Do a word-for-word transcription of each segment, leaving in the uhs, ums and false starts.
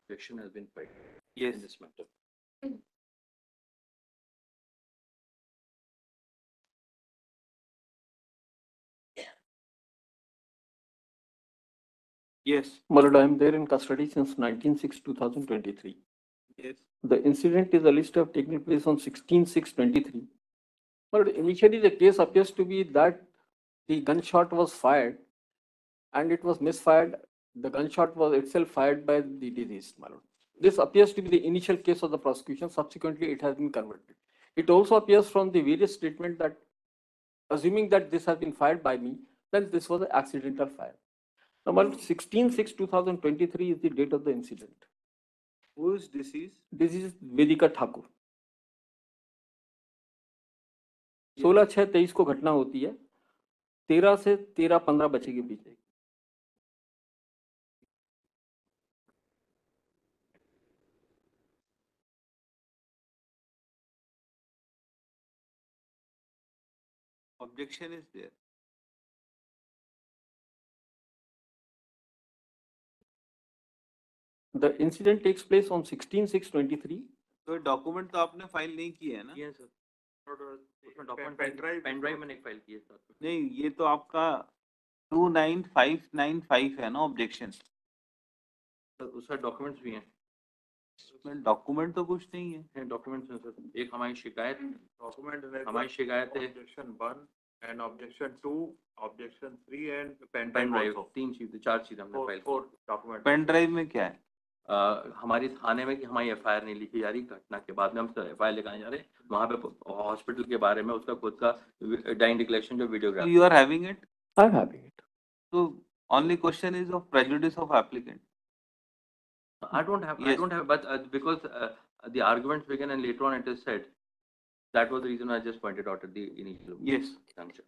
objection has been filed Yes. in this matter. Yes. My lord, I am there in custody since nineteen six two thousand twenty-three. Yes. The incident is alleged to have taken place on sixteen six twenty-three. But initially the case appears to be that the gunshot was fired and it was misfired. The gunshot was itself fired by the deceased, my lord. This appears to be the initial case of the prosecution. Subsequently, it has been converted. It also appears from the various statements that, assuming that this has been fired by me, then this was an accidental fire. Now, my lord, sixteen six two thousand twenty-three is the date of the incident. Who is deceased? This is Vedika Thakur. सोलह छह तेईस को घटना होती है, तेरह से तेरह पंद्रह बजे के बीच. Objection is there. The incident takes place on sixteen six twenty-three. तो डॉक्यूमेंट तो आपने फाइल नहीं किया है ना? Yes, sir. उसमें document pen drive pen drive मैंने फाइल किया सर. नहीं, ये तो आपका two nine five nine five है ना ऑब्जेक्शन. उसका डॉक्यूमेंट्स भी हैं. उसमें डॉक्यूमेंट तो कुछ नहीं है. डॉक्यूमेंट्स हैं सर. एक हमारी शिकायत डॉक्यूमेंट हमारी शिकायत है. Objection one and objection two, objection three and pen pen drive. Drive तीन चीजें चार चीजें हमने file four document. Pen drive में क्या है? Uh, हमारी थाने में कि हमारी एफ आई आर नहीं लिखी जा रही. घटना के बाद में हम एफ आई आर लेकर जा रहे हैं. वहाँ पे हॉस्पिटल के बारे में उसका खुद का डाइंग डिक्लेरेशन जो videograph. You are having it? I am having it. So only question is of prejudice of applicant. I don't have. Yes. I don't have. But uh, because uh, the arguments began and later on it is said, that was the reason I just pointed out at the initial. Yes. juncture.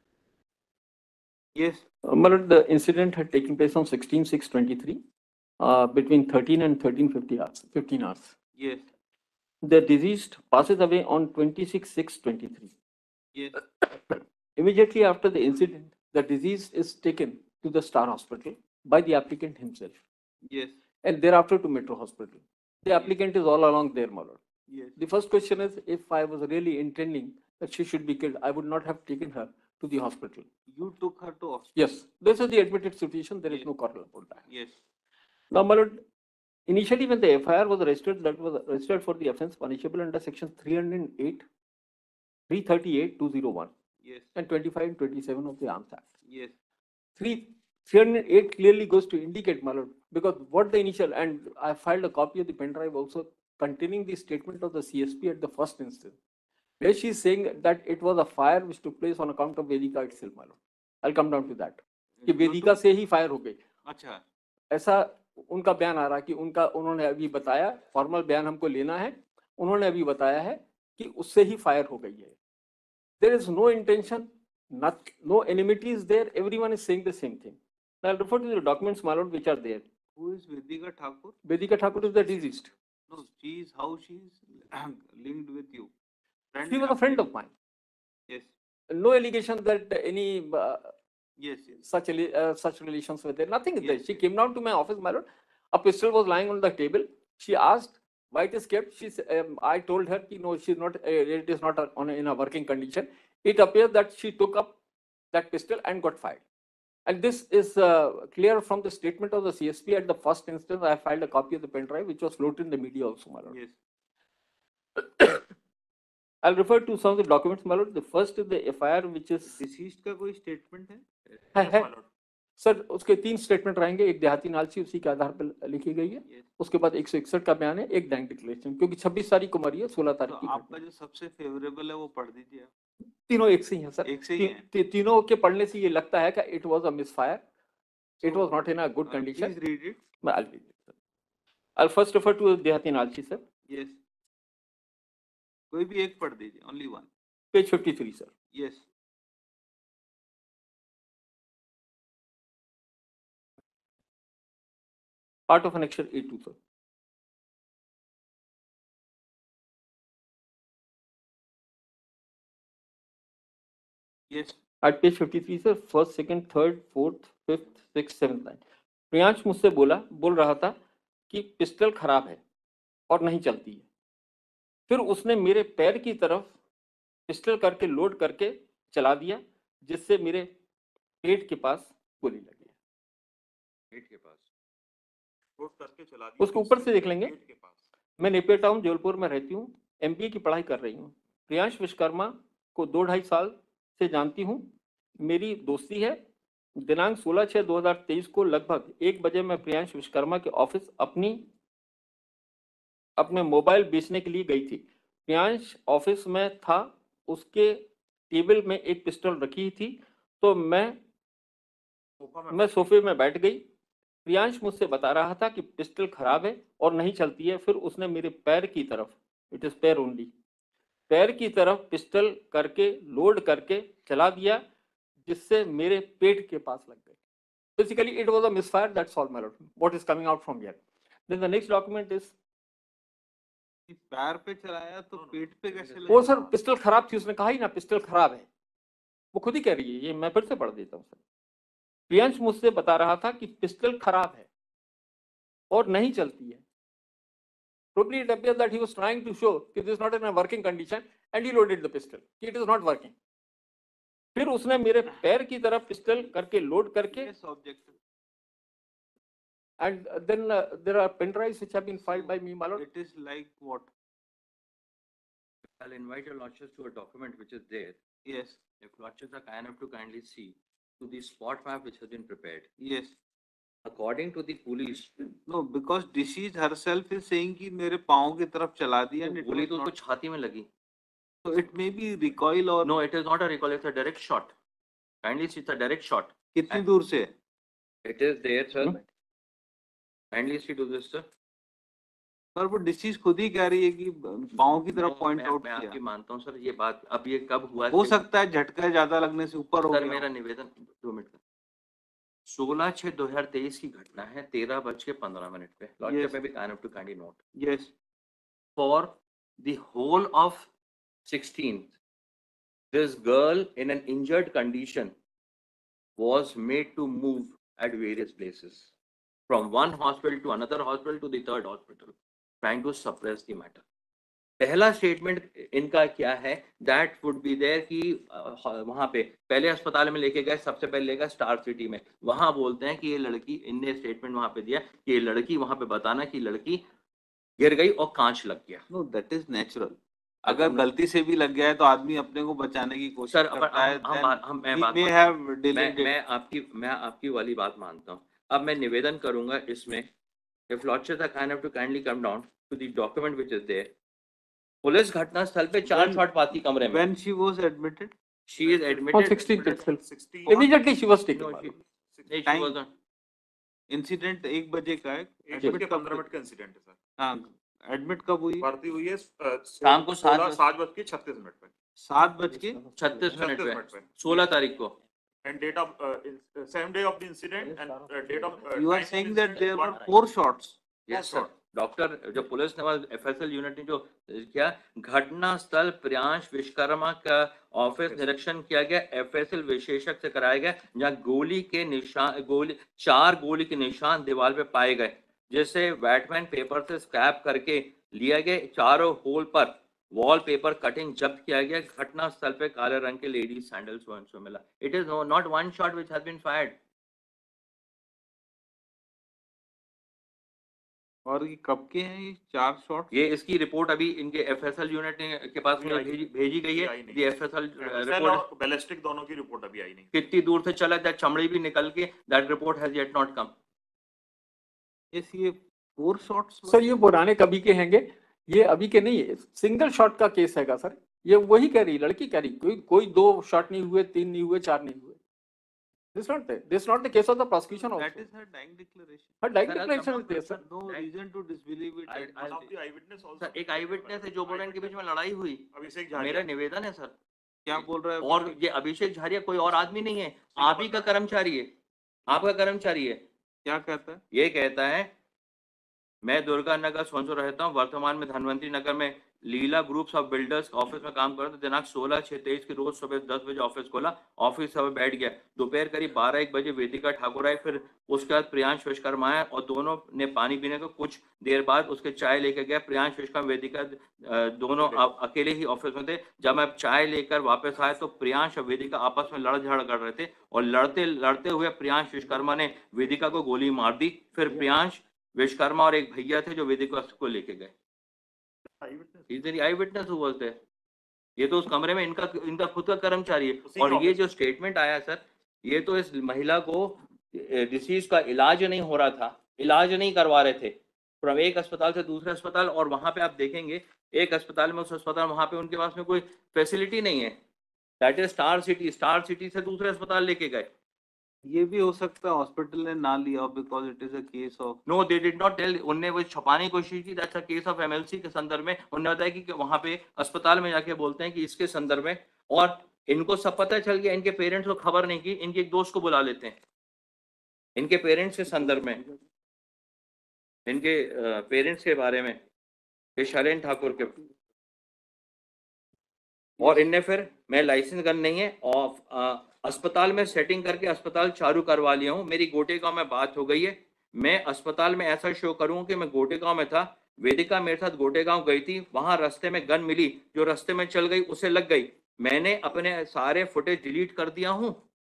Yes. Uh, my lord, the incident had taken place on sixteen six twenty-three, uh, between thirteen and thirteen fifty hours, fifteen hours. Yes. The deceased passes away on twenty-six six twenty-three. Yes. Immediately after the incident, the deceased is taken to the Star Hospital by the applicant himself, Yes. and thereafter to Metro Hospital. The applicant is all along there, my lord. Yes. The first question is, if I was really intending that she should be killed, I would not have taken her to the hospital. You took her to hospital. Yes, this is the admitted situation. There is Yes. no quarrel about that. Yes. Now, my lord, initially when the F I R was registered, that was registered for the offence punishable under section three hundred eight, three thirty-eight, two oh one, Yes. and twenty-five and twenty-seven of the Arms Act. Yes. Three, three hundred eight clearly goes to indicate, my lord, because what the initial, and I filed a copy of the pen drive also containing the statement of the C S P at the first instance, where she is saying that it was a fire which took place on account of Vedika itself, my lord. I'll come down to that. कि वेदिका से ही fire हो गई, अच्छा. ऐसा उनका बयान आ रहा कि उनका उन्होंने अभी बताया, फॉर्मल बयान हमको लेना है, उन्होंने अभी बताया है कि उससे ही फायर हो गई है. There is no intention, not, no enmity is there. Everyone is saying the same thing. Now I'll refer to the documents, my lord, which are there. Who is Vedika Thakur? Vedika Thakur is the deceased. No, she is how she is linked with you. Friend She was a friend of mine. Yes. No allegation that any uh, Yes. Yes. such uh, such relations were there. Nothing is there. Yes, She yes. came down to my office, my lord. A pistol was lying on the table. She asked why it is kept. She s- um, I told her, you know, she's not. Uh, it is not a, on a, in a working condition. It appears that she took up that pistol and got fired. And this is uh, clear from the statement of the C S P at the first instance. I filed a copy of the pen drive, which was floated in the media also, my lord. Yes. I'll refer to some of the documents, my lord. The first is the F I R, which is Deceased का कोई statement है? है, है। Sir उसके तीन statement रहेंगे. एक देहाती नालची उसी के आधार पर लिखी गई है. Yes. उसके बाद एक सौ इकसठ का बयान है, एक बैंक डिक्लेरेशन, क्योंकि छब्बीस तारीख को मरी है, सोलह तो तारीख की आपका घटना. जो सबसे फेवरेबल है वो पढ़ दीजिए आप. तीनों एक से ही हैं सर. एक से ही ती, हैं. ती, तीनों के पढ़ने से ये लगता है कि it was a misfire, it So, was not in a good uh, condition. Please read it. I'll read it, sir. I'll first refer to देहाती नालची सर, Yes. कोई भी एक पढ़ दीजिए. Only one. पेज तिरेपन sir. Yes. Part of annexure A two sir. Yes. At page तिरेपन sir, first second third fourth fifth six seventh line. Priyansh मुझसे बोला बोल रहा था कि पिस्टल खराब है और नहीं चलती है। फिर उसने मेरे पैर की तरफ पिस्टल करके लोड करके चला दिया, जिससे मेरे पेट के पास गोली लगी। पेट के पास लोड करके चला दिया, उसको ऊपर से देख लेंगे। पेट के पास। मैं नेपियर टाउन जबलपुर में रहती हूँ, एमबीए की पढ़ाई कर रही हूँ। प्रियांश विश्वकर्मा को दो ढाई साल से जानती हूँ, मेरी दोस्ती है। दिनांक सोलह छह दो हजार तेईस को लगभग एक बजे मैं प्रियांश विश्वकर्मा के ऑफिस अपनी अपने मोबाइल बेचने के लिए गई थी। प्रियांश ऑफिस में था, उसके टेबल में एक पिस्टल रखी थी, तो मैं सोफा में मैं सोफे में बैठ गई। प्रियांश मुझसे बता रहा था कि पिस्टल खराब है और नहीं चलती है। फिर उसने मेरे पैर की तरफ, इट इज पैर ओनली, पैर की तरफ पिस्टल करके लोड करके चला दिया, जिससे मेरे पेट के पास लग गई। Basically, it was a misfire. That's all, my lord. What is coming out from here? Then the next document is, पैर पे चलाया तो पेट पे कैसे वो लगा? सर पिस्टल खराब थी, उसने कहा ही ना पिस्टल खराब है, वो खुद ही कह रही है। ये मैं फिर से पढ़ देता हूँ सर। प्रियांश मुझसे बता रहा था कि पिस्टल खराब है और नहीं चलती है। Probably it appears that he was trying to show that this is not in a working condition and he loaded the pistol. It is not working. फिर उसने मेरे पैर की तरफ पिस्टल करके लोड करके, Yes, objection. and then uh, there are pen drives which have been filed by me, my lord. It is like what? I'll invite your lordships to a document which is there. Yes, If lordships are kind enough to kindly see to the spot map which has been prepared. yes. According to the police, No, because deceased herself is saying कि मेरे पाँव की तरफ चला दिया and it गोली was तो उसको not. छाती में लगी. So it may be recoil or No, it is not a recoil, it's a direct shot. Kindly see, it's a direct shot. कितनी दूर से? It is there, sir. Hmm? Kindly see to this, sir. पर वो disease खुद ही कह रही है कि पाँव की तरफ No, पॉइंट मैं, आउट मैं आपकी किया। मानता हूँ सर, ये बात अब ये कब हुआ हो है? सकता है झटका ज्यादा लगने से ऊपर हो सर गया। मेरा निवेदन दो मिनट का। सोलह छह दो हजार तेईस की घटना है, तेरह बज के पंद्रह मिनट पे। Lordship Yes. में भी kind of to kindly note Yes. for the whole of sixteenth, this girl in an injured condition was made to move at various places from one hospital to another hospital to the third hospital, trying to suppress the matter. पहला statement इनका क्या है, that would be there कि वहां पे पहले अस्पताल में लेके गए, सबसे पहले लेगा स्टार सिटी में, वहां बोलते हैं कि ये लड़की, इनने स्टेटमेंट वहां पे दिया कि ये लड़की, वहां पे बताना कि लड़की गिर गई और कांच लग गया। No, that is natural. अगर गलती से भी लग गया है तो आदमी अपने को बचाने की कोशिश सर करता है। हम, हम, then हम, मैं he बात may मान- have मैं, delayed it. मैं आपकी मैं आपकी वाली बात मानता हूँ। अब मैं निवेदन करूंगा इसमें, if lordships are kind enough to kindly come down to the document which is there. Police घटना स्थल पे चार When- शॉट पाती कमरे में। When she was admitted, She is On admitted. sixteenth itself. sixteen Immediately she was taken. No, my she, lord. नहीं, she Time- was not. Incident एक बजे का है। एक admit बज के कब पंद्रह हुई? मिनट का इंसिडेंट है सर। हाँ, एडमिट कब हुई? भर्ती हुई है अ, शाम को सात सोलह बजे- सात बज के छत्तीस मिनट पे सात बज के छत्तीस मिनट छत्तीस पे मिनट पे सोलह तारीख को। And date of same day of the incident and date of you are saying that there were four shots. Yes sir, doctor जो पुलिस ने एफएसएल यूनिट ने जो किया, घटना स्थल प्रियांश विश्वकर्मा का ऑफिस निरीक्षण किया गया, एफएसएल विशेषज्ञ से कराया गया, जहां गोली के निशान, गोली चार गोली के निशान दीवार पे पाए गए, जिसे वैटमैन पेपर से स्क्रैप करके लिया गया। चारों होल पर वॉल पेपर कटिंग जब्त किया गया। घटना स्थल पे काले रंग के लेडीज सैंडल्स वंश मिला। It is not one shot which has been fired. और ये कब के हैं ये चार शॉट? ये इसकी रिपोर्ट अभी इनके एफएसएल यूनिट के पास अभी में आई- भेजी भेजी गई है। आई नहीं। दी एफएसएल सेल रिपोर्ट और बैलिस्टिक दोनों की रिपोर्ट अभी आई नहीं। कितनी दूर से चला, दैट चमड़ी भी निकल के, that report has yet not come. Yes, ये फोर शॉट्स। सर ये पुराने कभी के हैंगे, ये अभी के नहीं है। सिंगल शॉट का केस हैगा सर, ये वही कह रही, लड़की कह रही, कोई कोई दो शॉट नहीं हुए, तीन नहीं हुए, चार नहीं हुए। This not the this not the case of the prosecution also. That is her dying declaration. Her dying Sir, I'll declaration come is there, on, sir. No reason to disbelieve it. I- One of the eyewitness also- sir एक आई witness है जो बोल रहे हैं इनके बीच में लड़ाई हुई। अभिषेक मेरा झारिया निवेदन है सर, क्या बोल रहा है? और ये अभिषेक झारिया कोई और आदमी नहीं है, आप ही का कर्मचारी है, आपका कर्मचारी है। क्या कहता है? ये कहता है, मैं दुर्गा नगर सोनसो रहता हूँ, वर्तमान में धनवंतरी नगर में Leela groups of builders office में काम कर रहा था। दिनांक सोलह छह तेईस की रोज सुबह दस बजे ऑफिस खोला, ऑफिस में बैठ गया। दोपहर करीब बारह एक बजे वेदिका ठाकुर आई, फिर उसके बाद प्रियांश विश्वकर्मा आया और दोनों ने पानी पीने को कुछ देर बाद उसके चाय लेके गया। प्रियांश विश्वकर्मा वेदिका अ, दोनों अ- अकेले ही ऑफिस में थे। जब मैं चाय लेकर वापस आया तो प्रियांश और वेदिका आपस में लड़ झगड़ कर रहे थे और लड़ते लड़ते हुए प्रियांश विश्वकर्मा ने वेदिका को गोली मार दी। फिर प्रियांश विश्वकर्मा और एक भैया थे जो वेदिका को लेके गए। Eyewitness who was there. ये तो उस कमरे में इनका इनका खुद का कर्मचारी है। और ये जो स्टेटमेंट आया सर, ये तो इस महिला को डिसीज का इलाज नहीं हो रहा था, इलाज नहीं करवा रहे थे फ्रॉम एक अस्पताल से दूसरे अस्पताल। और वहां पे आप देखेंगे एक अस्पताल में उस अस्पताल वहां पे उनके पास में कोई फैसिलिटी नहीं है। That is star city, star city से दूसरे अस्पताल लेके गए। ये भी हो सकता है हॉस्पिटल ने ना लिया because it is a case of no they did not tell. उनने वो छुपाने की कोशिश की। That's a case of MLC के संदर्भ में उन्होंने बताया कि वहां पे अस्पताल में जाके बोलते हैं कि इसके संदर्भ में, और इनको सब पता चल गया। इनके पेरेंट्स को खबर नहीं की, इनके एक दोस्त को बुला लेते हैं इनके पेरेंट्स के संदर्भ में, इनके पेरेंट्स के बारे में, ये शैलेन ठाकुर के। और इनने फिर मैं लाइसेंस गन नहीं है और अस्पताल में सेटिंग करके अस्पताल चालू करवा लिया हूँ। मेरी गोटेगांव में बात हो गई है, मैं अस्पताल में ऐसा शो करूँ कि मैं गोटेगांव में था, वेदिका मेरे साथ गोटेगांव गई थी, वहां रास्ते में गन मिली, जो रास्ते में चल गई उसे लग गई। मैंने अपने सारे फुटेज डिलीट कर दिया हूँ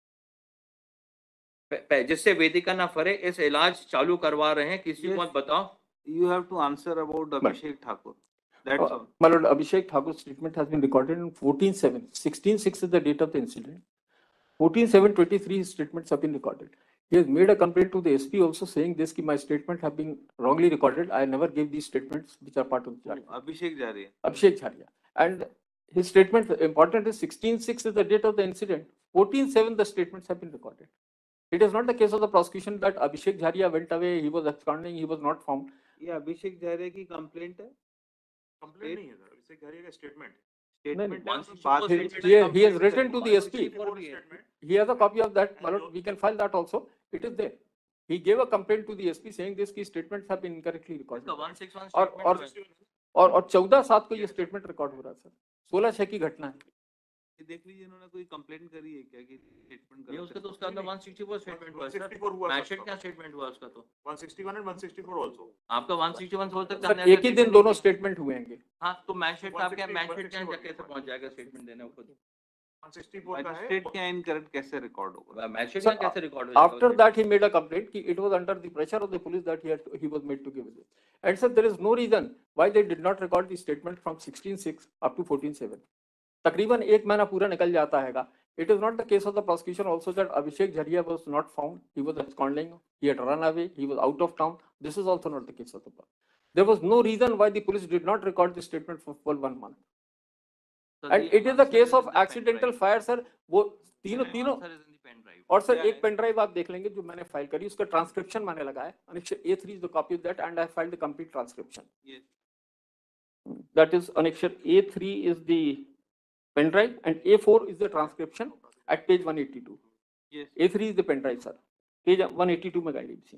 जिससे वेदिका ना फरे। इस इलाज चालू करवा रहे हैं, किसी को मत बताओ। you have to answer about Abhishek Thakur. That's all. My lord, Abhishek Thakur's statement has been recorded in fourteen seven. sixteen six is the date of the incident. fourteen seven twenty-three his statements have been recorded. He has made a complaint to the S P also saying this ki my statement have been wrongly recorded. I never gave these statements which are part of the charge. Abhishek Jharia. Abhishek Jharia. And his statement important is sixteen six is the date of the incident. fourteen seven the statements have been recorded. It is not the case of the prosecution that Abhishek Jharia went away, he was absconding, he was not found. ये अभिषेक जहरे की complaint है complaint नहीं है sir, Abhishek Jahre का statement statement Once he बात was है statement- He, he has written to the S P. Statement He has a copy of that, my lord. We can file that also. It is there. He gave a complaint to the S P saying this key statements have been incorrectly recorded. इसका one six one और और statement और और चौदह सात को ये statement record हो रहा है सर। सोलह छह की घटना है। ये देख लीजिए इन्होंने कोई कंप्लेंट करी है क्या कि स्टेटमेंट ये उसका तो उसका अंदर one sixty-four स्टेटमेंट हुआ है सर। one sixty-four हुआ मैशेट सर। क्या स्टेटमेंट हुआ उसका तो? one sixty-one and one sixty-four also. आपका one sixty-one हो सकता सर है। एक ही दिन दोनों स्टेटमेंट हुए हैं। हाँ तो मैशेट का आपका one sixty, मैशेट क्या one sixty-one कैसे पहुंच जाएगा स्टेटमेंट देने को? one sixty-four का है. मजिस्ट्रेट क्या इनकरेक्ट कैसे रिकॉर्ड होगा मैशेट Sir, का कैसे रिकॉर्ड हो After that, he made a complaint कि it was under the pressure of the police that he had to, he was made to give it. And sir, there is no reason why they did not record the statement from sixteen six up to fourteen seven. तकरीबन एक महीना पूरा निकल जाता हैगा. It is not the case of the prosecution also that Abhishek Jharia was not found. He was absconding. He had run away. He was out of town. This is also not the case of the part. There was no reason why the police did not record the statement for full one month. And it is the case of accidental fire, sir. वो तीनों तीनों और sir एक pen drive आप देख लेंगे जो मैंने फाइल करी उसका ट्रांसक्रिप्शन मैंने लगाया annexure A three is the copy of that and I filed the complete transcription. Yes. That is annexure A three is the pen drive and A four is the transcription at page one eighty-two. Yes. A three is the pen drive sir. Page one eighty-two में guide सी.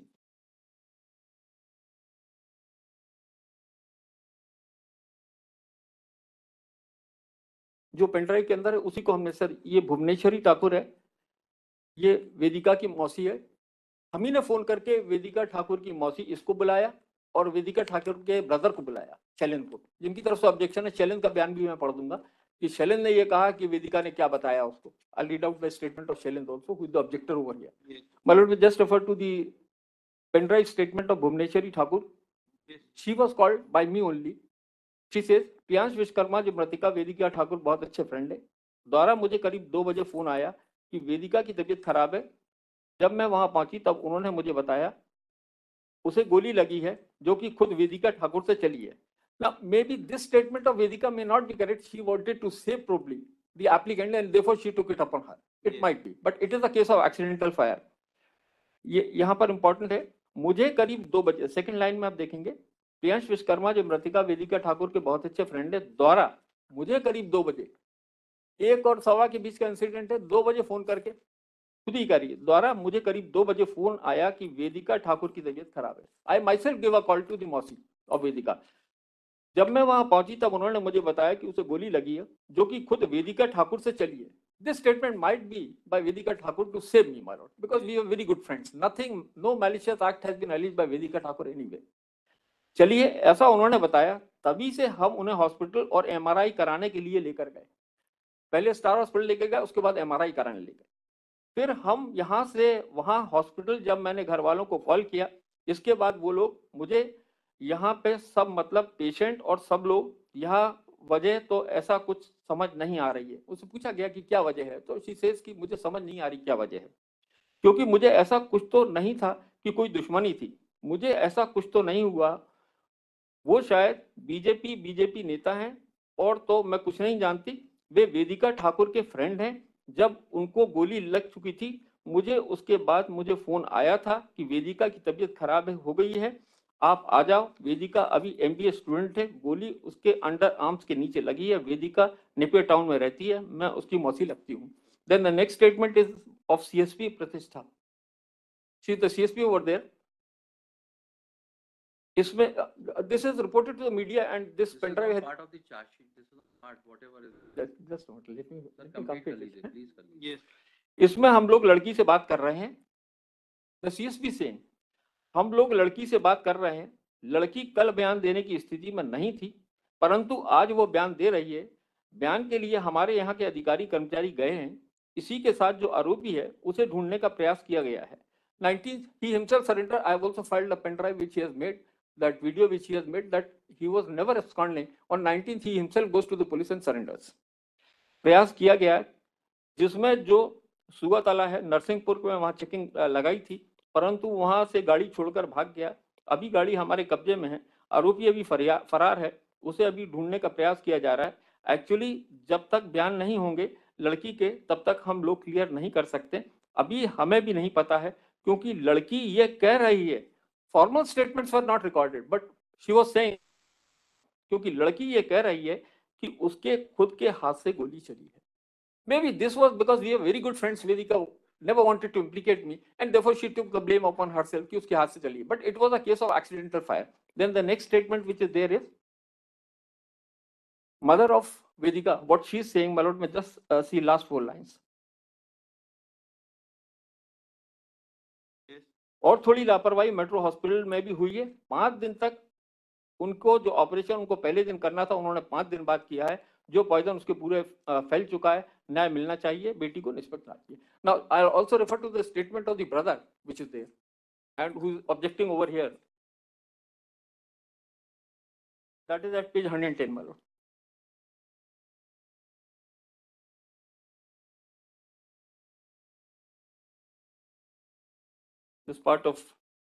जो pen drive के अंदर है उसी को हमने sir ये भुवनेश्वरी ठाकुर है, ये वेदिका की मौसी है। हम ही ने फोन करके वेदिका ठाकुर की मौसी इसको बुलाया और वेदिका ठाकुर के ब्रदर को बुलाया शैलेन को, जिनकी तरफ से ऑब्जेक्शन है। शैलेन का बयान भी मैं पढ़ दूंगा कि शैलेन ने ये कहा कि वेदिका ने क्या बताया उसको। I read out the statement of Shailen also who is the objector over here. My lord, we just refer to the pen drive statement of Bhuvaneshwari Thakur. She was called by me only. She says Priyansh Vishwakarma जो मृतिका वेदिका ठाकुर बहुत अच्छे friend है द्वारा मुझे करीब दो बजे फोन आया कि वेदिका की तबीयत खराब है। जब मैं वहां पहुंची तब उन्होंने मुझे बताया उसे गोली लगी है जो कि खुद वेदिका ठाकुर से चली है। Now maybe this statement of Vedika may not be correct. She wanted to save probably the applicant and therefore she took it upon her. It Yes. might be, but it is a case of accidental fire. ये यहाँ पर important है, मुझे करीब दो बजे second line में आप देखेंगे प्रियांश विश्वकर्मा जो मृतिका वेदिका ठाकुर के बहुत अच्छे फ्रेंड है द्वारा मुझे करीब दो बजे, एक और सवा के बीच का इंसिडेंट है, दो बजे फोन करके खुद ही करिए द्वारा मुझे करीब दो बजे फोन आया कि वेदिका ठाकुर की तबीयत खराब है। I myself give a call to the mausi of Vedika. जब मैं वहां पहुंची तब उन्होंने मुझे बताया कि उसे गोली लगी है, जो कि खुद वेदिका ठाकुर से चली है. This statement might be by Vedika Thakur to save me, my lord, because we are very good friends. Nothing, no malicious act has been alleged by Vedika Thakur anyway. चलिए, ऐसा उन्होंने बताया. तभी से हम उन्हें हॉस्पिटल और एमआरआई कराने के लिए लेकर गए. पहले स्टार हॉस्पिटल लेकर गए, उसके बाद एमआरआई कराने ले गए. फिर हम यहाँ से वहाँ हॉस्पिटल जब मैंने घर वालों को कॉल किया, इसके बाद वो लोग मुझे यहाँ पे सब मतलब पेशेंट और सब लोग यहाँ वजह तो ऐसा कुछ समझ नहीं आ रही है. उससे पूछा गया कि क्या वजह है, तो शी सेज कि मुझे समझ नहीं आ रही क्या वजह है, क्योंकि मुझे ऐसा कुछ तो नहीं था कि कोई दुश्मनी थी. मुझे ऐसा कुछ तो नहीं हुआ. वो शायद बीजेपी बीजेपी नेता हैं और तो मैं कुछ नहीं जानती. वे वेदिका ठाकुर के फ्रेंड हैं. जब उनको गोली लग चुकी थी, मुझे उसके बाद मुझे फोन आया था कि वेदिका की तबीयत खराब हो गई है, आप आ जाओ. वेदिका अभी एमबीए स्टूडेंट है. गोली उसके अंडर आर्म्स के नीचे लगी है. वेदिका निपियर टाउन में रहती है. मैं उसकी मौसी लगती हूँ. Then the next statement is of CSP Pratishtha. She is the CSP over there. इसमें this is reported to the media and this This pen is drive not है. part of the charge sheet. This is not part, whatever is. Just note let me Sir, complete कर लीजिए, please कर लीजिए. Yes. इसमें हम लोग लड़की से बात कर रहे हैं. द सीएसपी सेइंग, हम लोग लड़की से बात कर रहे हैं. लड़की कल बयान देने की स्थिति में नहीं थी, परंतु आज वो बयान दे रही है. बयान के लिए हमारे यहाँ के अधिकारी कर्मचारी गए हैं. इसी के साथ जो आरोपी है उसे ढूंढने का प्रयास किया गया है. nineteenth he himself surrendered. I have also filed a pen drive which he has made, that video which he has made, that he was never absconding. On nineteenth he himself goes to the police and surrenders. प्रयास किया गया जिसमें जो सुगातला है नरसिंहपुर में वहां checking लगाई थी, परंतु वहां से गाड़ी छोड़कर भाग गया. अभी गाड़ी हमारे कब्जे में है. आरोपी अभी फरार है. उसे अभी ढूंढने का प्रयास किया जा रहा है. एक्चुअली जब तक बयान नहीं होंगे लड़की के, तब तक हम लोग क्लियर नहीं कर सकते. अभी हमें भी नहीं पता है, क्योंकि लड़की ये कह रही है. Formal statements were not recorded, but she was saying, क्योंकि लड़की ये कह रही है कि उसके खुद के हाथ से गोली चली है. Maybe this was because we are very good friends. Vedika never wanted to implicate me, and therefore she took the blame upon herself कि उसके हाथ से चली. But it was a case of accidental fire. Then the next statement which is there is mother of Vedika. What she is saying, my lord, may just uh, see last four lines. Yes. और थोड़ी लापरवाही metro hospital में भी हुई है. पांच दिन तक उनको जो ऑपरेशन उनको पहले दिन करना था, उन्होंने पांच दिन बाद किया है. जो पॉइजन उसके पूरे फैल चुका है. न्याय मिलना चाहिए. बेटी को निष्पक्ष चाहिए. Now I also refer to the statement of the brother which is there and who is objecting over here. That is at page one hundred ten, my lord. This part of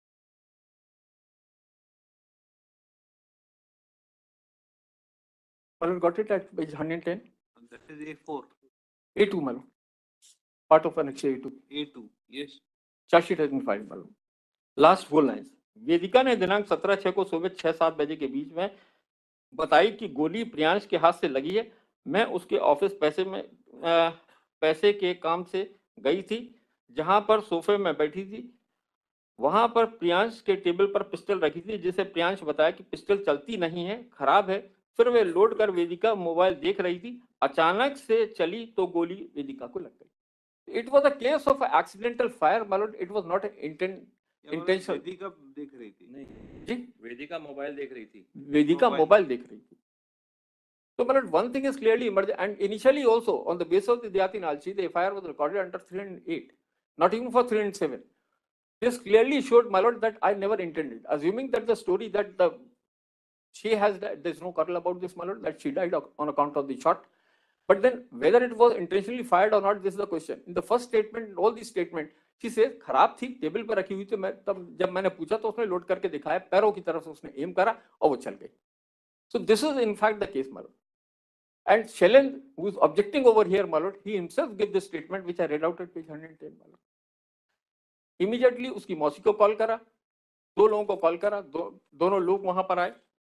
my lord, got it at page one hundred ten. That is A four. A two, my lord. Part of annexure A two. A two. Yes. Charge sheet has been filed, my lord. Last four lines. Vedika ने दिनांक सत्रह छह को सुबह छह सात बजे के बीच में बताई कि गोली प्रियांश के हाथ से लगी है. मैं उसके ऑफिस पैसे में आ, पैसे के काम से गई थी, जहां पर सोफे में बैठी थी. वहां पर प्रियांश के टेबल पर पिस्टल रखी थी, जिसे प्रियांश बताया कि पिस्टल चलती नहीं है, खराब है. फिर वे लोड कर वेदिका मोबाइल देख रही थी. अचानक से चली तो गोली वेदिका को लग गई. It was a case of accidental fire, my lord. It was not intent Intentional. Vedika देख रही थी. नहीं, जी, वेदिका मोबाइल देख रही थी. वेदिका Mobile. मोबाइल देख रही थी. So, my lord, one thing is clearly emerged, and initially also on the basis of the Diyati Nalchi, the F I R was recorded under three hundred eight, not even for three hundred seven. This clearly showed, my lord, that I never intended. Assuming that the story that the she has died, there's no quarrel about this, my lord, that she died on account of the shot. But then whether it was intentionally fired or not, this is the question. In the first statement, all these statement, she says खराब थी, table पर रखी हुई थी. मैं तब जब मैंने पूछा तो उसने लोड करके दिखाया, पैरों की तरफ से उसने एम करा और वो चल गई. So this is in fact the case, my lord. And Shailen, who is objecting over here, my lord, he himself gave this statement which I read out at page one hundred ten, my lord. Immediately उसकी मौसी को call करा, दो लोगों को call करा, दो, दोनों लोग वहां पर आए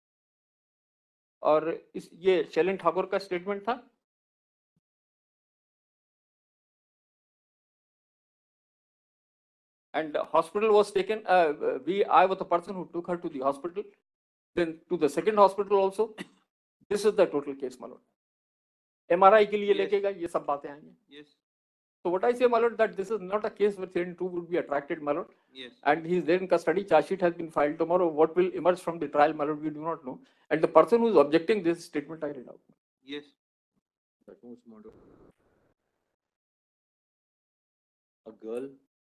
और इस ये शैलेन ठाकुर का स्टेटमेंट था. And hospital was taken. Uh, we, I was the person who took her to the hospital. then to the second hospital also. This is the total case, my lord. M R I के लिए Yes. लेके गए, ये सब बातें आएंगी. Yes, So what I say, my lord, that this is not a case where three and two would be attracted, my lord, yes. and he is there in custody. Charge sheet has been filed tomorrow. What will emerge from the trial, my lord, we do not know. And the person who is objecting this statement, I read out. Yes. A girl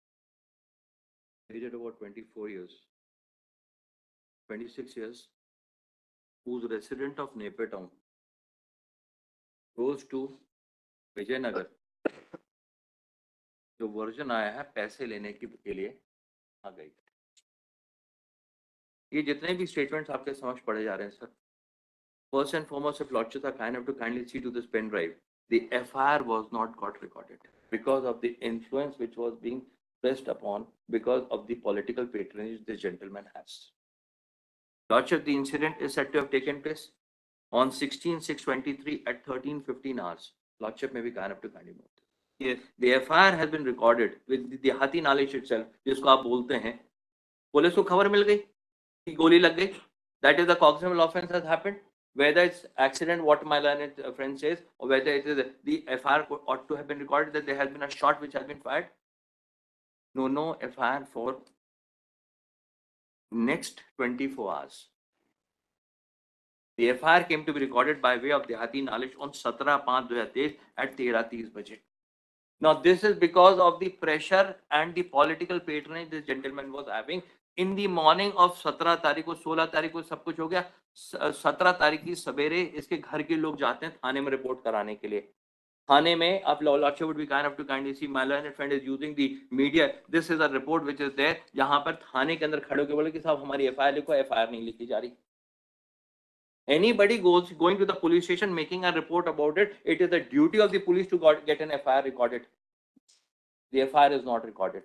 aged about twenty-four years, twenty-six years, who's resident of Napier Town, goes to Vijayanagar. जो version आया है पैसे लेने की के लिए आ गई. ये जितने भी स्टेटमेंट्स आपके समक्ष पढ़े जा रहे हैं sir, first and foremost, if Lordship are kind enough to kindly see to this pen drive, the F I R was not got recorded because of the influence which was being pressed upon because of the political patronage this gentleman has. Lordship, the incident is said to have taken place on sixteen six twenty-three at thirteen fifteen hours. Lordship may be kind enough to kindly note. Yes. The F I R has been recorded with the Dehati knowledge itself, जिसको आप बोलते हैं. Police को खबर मिल गई कि गोली लग गई. That is the cognizable offence has happened. Whether it's accident, what my learned friend says, or whether it is the F I R ought to have been recorded that there has been a shot which has been fired. No, no F I R for next twenty-four hours. The F I R came to be recorded by way of Dehati knowledge on seventeen five twenty twenty-three at thirteen thirty baje. Now this is because of the pressure and the political patronage this gentleman was having. In the morning of सत्रह तारीख को, सोलह तारीख को सब कुछ हो गया. सत्रह तारीख की सवेरे इसके घर के लोग जाते हैं थाने में रिपोर्ट कराने के लिए. थाने में आप lordship would be kind enough to kindly see my learned friend is using the media. This is a report which is there. जहां पर थाने के अंदर खड़े होकर बोले कि साहब हमारी एफ आई आर लिखो, एफ आई आर नहीं लिखी जा रही. Anybody goes going to the police station making a report about it, it is the duty of the police to got, get an F I R recorded. The F I R is not recorded.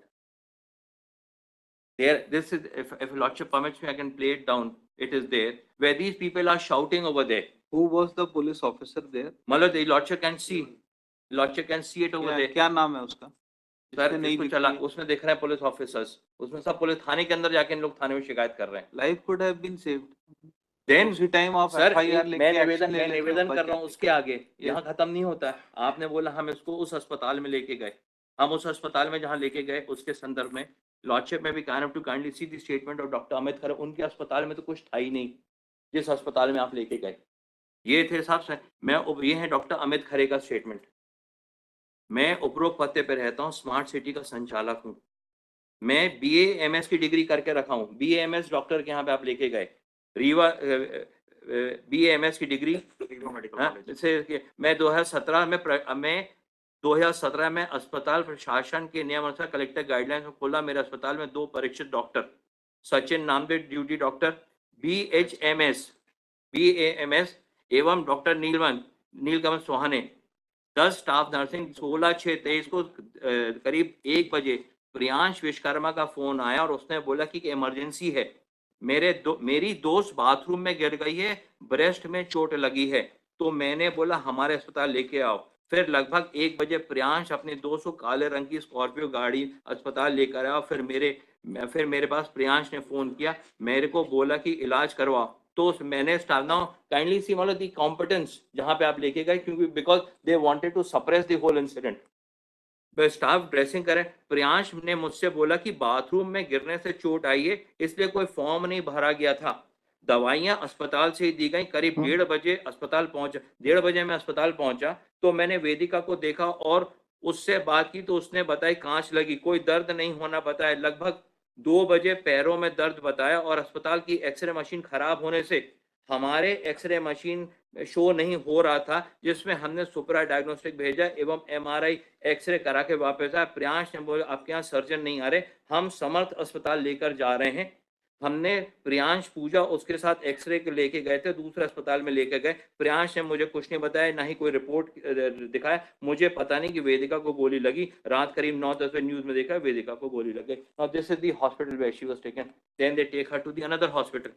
There, this is, if, if Lordship permits me, I can play it down. It is there, where these people are shouting over there. Who was the police officer there? Malad, the Lordship can see. Lordship can see it over क्या, there. क्या नाम है उसका? Sir जिसने नहीं इसको लिखी चला, है। उसमें देख रहे हैं पुलिस ऑफिसर्स, उसमें सब पुलिस थाने के अंदर जाके इन लोग थाने में शिकायत कर रहे हैं. Life could have been saved. Then उसी टाइम आप सर एफ आई आर मैं लेके निवेदन action ले मैं लेते हो, निवेदन बच कर रहा हूँ जाते। उसके आगे. यहाँ खत्म नहीं होता है. आपने बोला हम इसको उस अस्पताल में लेके गए. हम उस अस्पताल में जहाँ लेके गए उसके संदर्भ में लॉर्डशिप में भी kind of to kindly see the statement of doctor Amit Khare. उनके अस्पताल में तो कुछ था ही नहीं जिस अस्पताल में आप लेके गए. ये थे साहब से मैं ये है डॉक्टर अमित खरे का स्टेटमेंट. मैं उपरोक्त पते पे रहता हूँ, स्मार्ट सिटी का संचालक हूँ. मैं बी ए एम एस की डिग्री करके रखा हूँ. B A M S doctor के यहाँ पे आप लेके गए. Rewa B A M S की डिग्री से मैं दो हजार सत्रह में मैं दो हजार सत्रह में अस्पताल प्रशासन के नियम अनुसार कलेक्टर गाइडलाइंस में खोला. मेरे अस्पताल में दो परीक्षित doctor Sachin Namdev duty doctor B H M S B A M S एवं डॉक्टर नीलवन नीलकमल सोहाने, दस स्टाफ नर्सिंग. सोलह छः तेईस को करीब एक बजे प्रियांश विश्वकर्मा का फोन आया और उसने बोला कि इमरजेंसी है. मेरे दो मेरी दोस्त बाथरूम में गिर गई है, ब्रेस्ट में चोट लगी है. तो मैंने बोला हमारे अस्पताल लेके आओ. फिर लगभग एक बजे प्रियांश अपने दोस्त को काले रंग की स्कॉर्पियो गाड़ी अस्पताल लेकर आया. फिर मेरे फिर मेरे पास प्रियांश ने फोन किया, मेरे को बोला कि इलाज करवाओ. तो मैंने स्टाफ नाउ काइंडली सी मतलब दी कॉम्पिटेंस जहाँ पे आप लेके गए, क्योंकि because they wanted to suppress the whole incident. Staff dressing करें. प्रियांश ने मुझसे बोला कि बाथरूम में गिरने से चोट आई है, इसलिए कोई फॉर्म नहीं भरा गया था. दवाइयां अस्पताल से ही दी गई. करीब डेढ़ बजे अस्पताल पहुंचा डेढ़ बजे मैं अस्पताल पहुंचा तो मैंने वेदिका को देखा और उससे बात की तो उसने बताई कांच लगी, कोई दर्द नहीं होना बताया. लगभग दो बजे पैरों में दर्द बताया और अस्पताल की एक्सरे मशीन खराब होने से हमारे एक्सरे मशीन शो नहीं हो रहा था, जिसमें हमने सुपरा डायग्नोस्टिक भेजा एवं एम आर आई एक्सरे करा के वापस आया. प्रियांश ने बोला आपके यहाँ सर्जन नहीं आ रहे, हम समर्थ अस्पताल लेकर जा रहे हैं. हमने प्रियांश पूजा उसके साथ एक्सरे के लेके गए थे, दूसरे अस्पताल में लेके गए. प्रियांश ने मुझे कुछ नहीं बताया, ना ही कोई रिपोर्ट दिखाया. मुझे पता नहीं कि वेदिका को गोली लगी. रात करीब नौ दस बजे न्यूज में देखा वेदिका को गोली लग गई. Now this is the hospital where she was taken. Then they take her to the another hospital.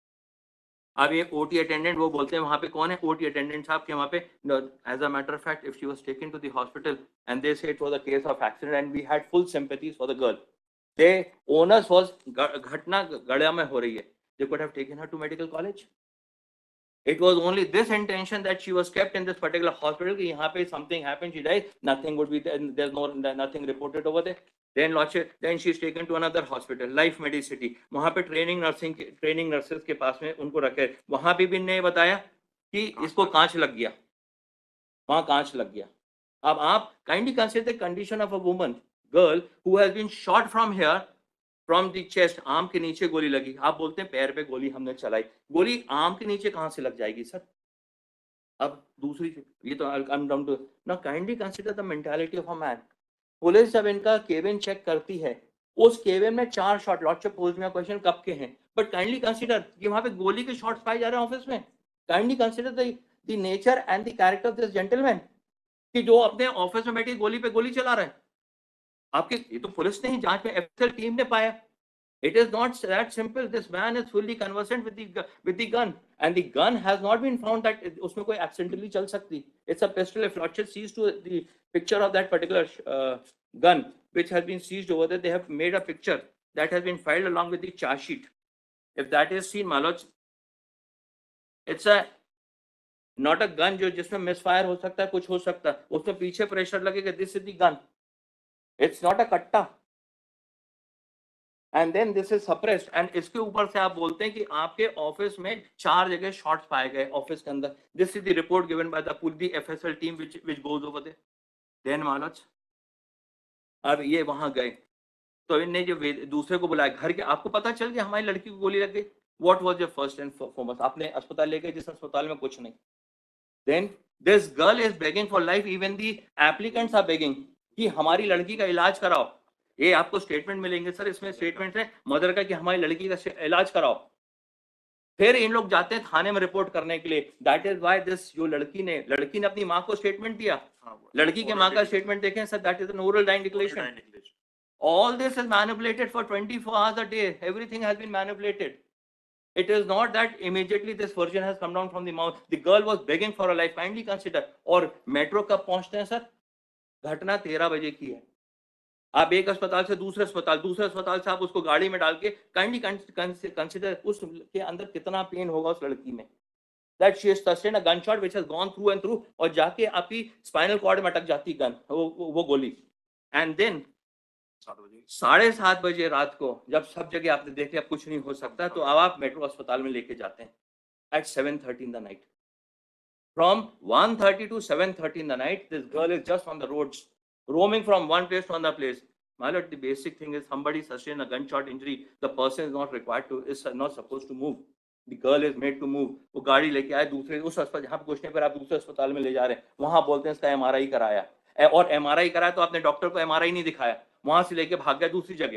अब ये ओटी अटेंडेंट वो बोलते हैं वहाँ पे कौन है ओटी अटेंडेंट साहब के वहाँ पे. As a matter of fact if she was taken to the hospital and they say it was a case of accident and we had full sympathies for the girl. They owners was घटना गड़िया में हो रही है. they could have taken her to medical college. It was only this intention that she was kept in this particular hospital. कि यहाँ पे something happened, she died, nothing would be there, there's no nothing reported over there. Then then she is taken to another hospital, Life Medicity. वहाँ पे training nursing training nurses के पास में उनको रखे. वहाँ पे भी ने बताया कि इसको कांच लग गया, वहाँ कांच लग गया. अब आप kindly consider the condition of a woman, girl who has been shot from here. From the chest, arm के नीचे गोली लगी. आप बोलते हैं पैर पे गोली हमने चलाई, गोली आर्म के नीचे कहां से लग जाएगी सर? अब दूसरी ये तो I come down to now kindly consider the mentality of a man. Police जब इनका केबिन चेक करती है, उस केबिन में चार शॉट, लॉर्डशिप पोज में क्वेश्चन कब के हैं, बट काइंडली कंसीडर कि वहां पे गोली के शॉट्स पाए जा रहे हैं ऑफिस में. Kindly consider the the nature and the character of this gentleman कि जो अपने ऑफिस में बैठी गोली पे गोली चला रहा है. आपके ये तो पुलिस ने ही जांच में एफएसएल टीम ने पाया. It is not that simple. This man is fully conversant with the with the gun, and the gun has not been found that उसमें कोई accidentally चल सकती. It's a pistol. If Lordship sees to the picture of that particular uh, gun which has been seized over there, they have made a picture that has been filed along with the charge sheet. If that is seen, my lords, it's a not a gun जो जिसमें misfire हो सकता है, कुछ हो सकता है, उसमें पीछे pressure लगेगा. This is the gun. It's not a कट्टा. And then this is suppressed. And इसके ऊपर से आप बोलते हैं कि आपके ऑफिस में चार जगह शॉट्स पाए गए ऑफिस के अंदर. This is the report given by the पूरी F S L team which which goes over there. Then मालूम, अब ये वहां गए तो इनने जो दूसरे को बुलाया घर के, आपको पता चल गया हमारी लड़की को गोली लग गई. What was your first and foremost? आपने अस्पताल ले गए जिस अस्पताल में कुछ नहीं. Then this girl is begging for life. Even the applicants are begging कि हमारी लड़की का इलाज कराओ. ये आपको स्टेटमेंट मिलेंगे सर, इसमें स्टेटमेंट है मदर का कि हमारी लड़की का इलाज कराओ. फिर इन लोग जाते हैं थाने में रिपोर्ट करने के लिए. दैट इज व्हाई दिस, जो लड़की ने लड़की ने अपनी माँ को स्टेटमेंट दिया, लड़की के माँ का स्टेटमेंट देखें sir, that is an oral dying declaration. All this is manipulated for twenty four hours a day. Everything has been manipulated. It is not that immediately this version has come down from the mouth. The girl was begging for a life. Kindly consider. और metro कब पहुंचते हैं sir? घटना तेरह बजे की है. आप एक अस्पताल से दूसरे अस्पताल, दूसरे अस्पताल से आप उसको गाड़ी में डाल के काइंडली कंसीडर उस के अंदर कितना पेन होगा उस लड़की में. That she has sustained a gun shot which has gone through and through, और जाके आपकी स्पाइनल कॉर्ड में अटक जाती गन, वो वो गोली. एंड देन साढ़े सात बजे रात को जब सब जगह आपने देख लिया कुछ नहीं हो सकता, तो अब आप मेट्रो अस्पताल में लेके जाते हैं at seven thirty in the night. From one thirty to seven thirty in the night, this girl is just on the roads, roaming from one place to another place. My lord, the basic thing is somebody sustained a gunshot injury. The person is not required to, is not supposed to move. The girl is made to move. वो गाड़ी लेके आए दूसरे उस अस्पताल जहाँ पे कुछ नहीं पर आप दूसरे अस्पताल में ले जा रहे हैं, वहाँ बोलते हैं इसका एम आर आई कराया, और एम आर आई कराया तो आपने डॉक्टर को एम आर आई नहीं दिखाया, वहां से लेके भाग गया दूसरी जगह,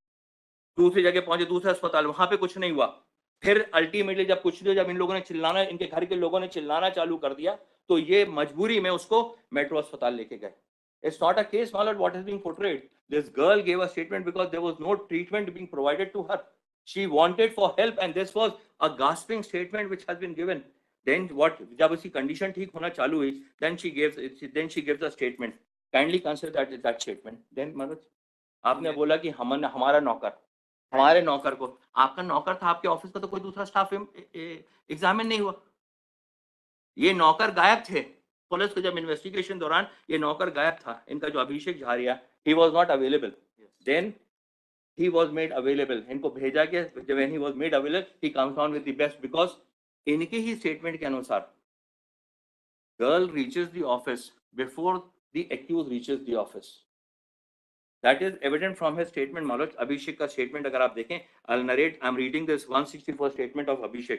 दूसरी जगह पहुंचे दूसरे अस्पताल, वहां पे कुछ नहीं हुआ. फिर अल्टीमेटली जब कुछ नहीं, जब इन लोगों ने चिल्लाना, इनके घर के लोगों ने चिल्लाना चालू कर दिया, तो ये मजबूरी में उसको मेट्रो अस्पताल लेके गए. It's not a case, my lord, what is being portrayed. This girl gave a statement because there was no treatment being provided to her. She wanted for help, and this was a gasping statement which has been given. Then what? जब उसकी condition ठीक होना चालू हुई, then she gives, then she gives a statement. Kindly consider that that statement. Then Manoj, आपने बोला कि हम हमारा नौकर, हमारे नौकर को, आपका नौकर था, आपके ऑफिस का तो कोई दूसरा स्टाफ एग्जामिन नहीं हुआ. ये नौकर गायब थे. पुलिस को जब इन्वेस्टिगेशन दौरान ये नौकर गायब था, इनका जो अभिषेक झारिया, he was not available. Then he was made available. इनको भेजा गया. when he was made available, he comes on with the best, because इनके ही स्टेटमेंट के अनुसार girl reaches the office before the accused reaches the office. That is evident from his statement, Maloj. Abhishek का statement अगर आप देखें, I'll narrate. I'm reading this one sixty-four statement of Abhishek.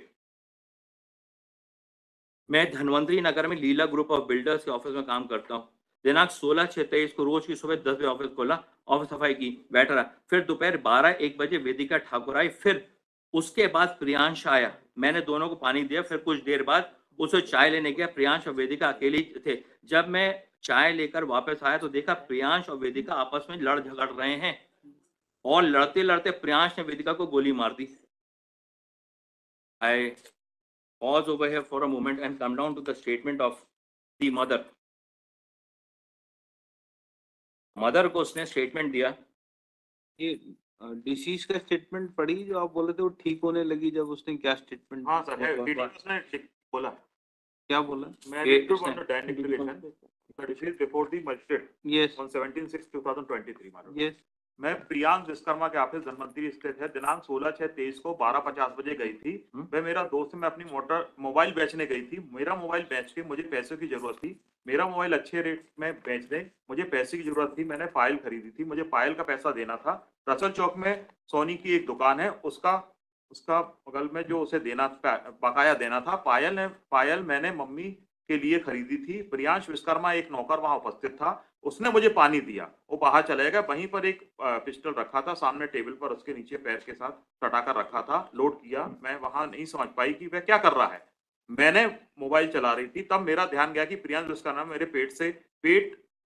मैं धनवंतरी नगर में Leela group of builders के office में काम करता हूँ. दिनांक सोलह छह तेईस को रोज की सुबह दस बजे ऑफिस खोला, ऑफिस सफाई की, बैठ रहा. फिर दोपहर बारह एक बजे वेदिका ठाकुर आई. फिर उसके बाद प्रियांश आया. मैंने दोनों को पानी दिया. फिर कुछ देर बाद उसे चाय लेने गया. प्रियांश और वेदिका अकेले थे. जब मैं चाय लेकर वापस आया तो देखा प्रियांश और वेदिका आपस में लड़ झगड़ रहे हैं, और लड़ते लड़ते प्रियांश ने वेदिका को गोली मार दी. I pause over here for a moment and come down to the statement of the mother. Mother को उसने स्टेटमेंट दिया. ये डिसीज का स्टेटमेंट पढ़ी जो आप बोले थे वो ठीक होने लगी जब उसने क्या स्टेटमेंट हाँ सर, है detail उसने डिक- बोला है। क्या बोला? मैं ये read उसने- from the Dan declaration, the deceased before the magistrate Yes, on seventeen six twenty twenty-three मारो। yes. मैं प्रियांक विश्वकर्मा के ऑफिस धनवंतरी स्थित है, दिनांक सोलह छह तेईस को बारह पचास बजे गई थी। वह मेरा दोस्त, मैं अपनी मोटर मोबाइल बेचने गई थी। मेरा मोबाइल बेच के मुझे पैसों की जरूरत थी। मेरा मोबाइल अच्छे रेट में बेच दे, मुझे पैसे की जरूरत थी। मैंने पायल खरीदी थी, मुझे पायल का पैसा देना था। रसल चौक में सोनी की एक दुकान है, उसका उसका बगल में जो उसे देना बकाया देना था। पायल ने पायल मैंने मम्मी के लिए खरीदी थी। प्रियांश विश्वकर्मा एक नौकर वहां उपस्थित था, उसने मुझे पानी दिया, वो बाहर चले गए। वहीं पर एक पिस्टल रखा था सामने टेबल पर, उसके नीचे पैर के साथ सटाकर रखा था। लोड किया, मैं वहां नहीं समझ पाई कि वह क्या कर रहा है। मैंने मोबाइल चला रही थी, तब मेरा ध्यान गया कि प्रियांश विश्वकर्मा मेरे पेट से पेट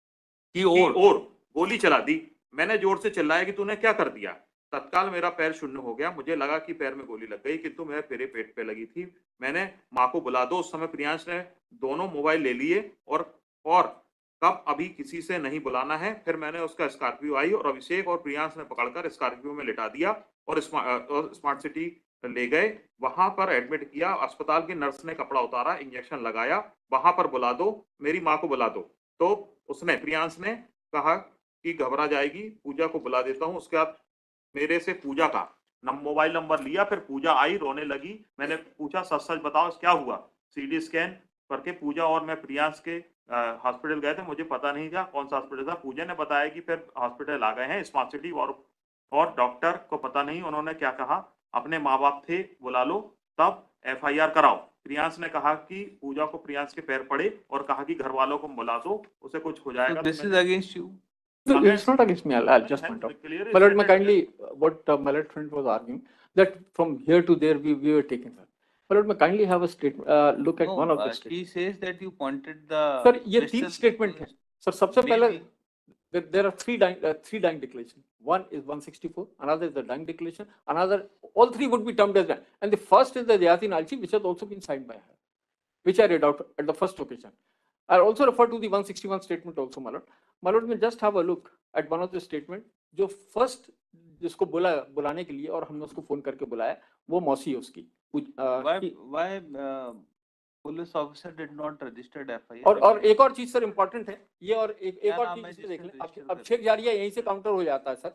की ओर और गोली चला दी। मैंने जोर से चिल्लाया कि तूने क्या कर दिया। तत्काल मेरा पैर शून्य हो गया, मुझे लगा कि पैर में गोली लग गई, किंतु मेरे मेरे पेट पे लगी थी। मैंने माँ को बुला दो। उस समय प्रियांश ने दोनों मोबाइल ले लिए और और कब अभी किसी से नहीं बुलाना है। फिर मैंने उसका स्कॉर्पियो आई और अभिषेक और प्रियांश ने पकड़कर स्कॉर्पियो में लिटा दिया और स्मार्ट सिटी ले गए। वहां पर एडमिट किया। अस्पताल की नर्स ने कपड़ा उतारा, इंजेक्शन लगाया। वहां पर बुला दो, मेरी माँ को बुला दो। तो उसने प्रियांश ने कहा कि घबरा जाएगी, पूजा को बुला देता हूँ। उसके बाद मेरे से पूजा का नम, मोबाइल नंबर लिया। फिर पूजा आई, रोने लगी। मैंने पूछा सच सच बताओ क्या हुआ। सीटी स्कैन करके पूजा और मैं प्रियांश के हॉस्पिटल गए थे, मुझे पता नहीं था कौन सा हॉस्पिटल था। पूजा ने बताया कि फिर हॉस्पिटल आ गए हैं स्मार्ट सिटी, और और डॉक्टर को पता नहीं उन्होंने क्या कहा, अपने माँ बाप थे बुला लो, तब एफ आई आर कराओ। प्रियांश ने कहा कि पूजा को प्रियांश के पैर पड़े और कहा कि घर वालों को बुला दो, उसे कुछ हो जाएगा। This is against you. No, it's not against me. I'll, I'll just point out. My lord, my kindly, uh, what uh, my lord friend was arguing, that from here to there we, we were taking her. My lord, may kindly have a statement, uh, look at No, one of uh, the she statements. says that you pointed the Sir, ये तीन pistol statement to है. Sir, सबसे पहले Maybe. there, there are three dying, uh, three dying declaration. One is one sixty-four, another is the dying declaration, another, all three would be termed as dying. And the first is the Yasin Alchi, which has also been signed by her, which I read out at the first occasion. I'll also refer to the one sixty-one statement also, my lord. My lord, may just have a look at one of the statement जो first जिसको बुला बुलाने के लिए और हमने उसको phone करके बुलाया, वो मौसी है उसकी. uh, Why कि- why uh, police officer did not registered F I R? और और एक और चीज सर इंपॉर्टेंट है ये, और एक एक क्या और नाम है चीज देख जिससे लें. register अभिषेक झारिया यहीं से काउंटर हो जाता है सर,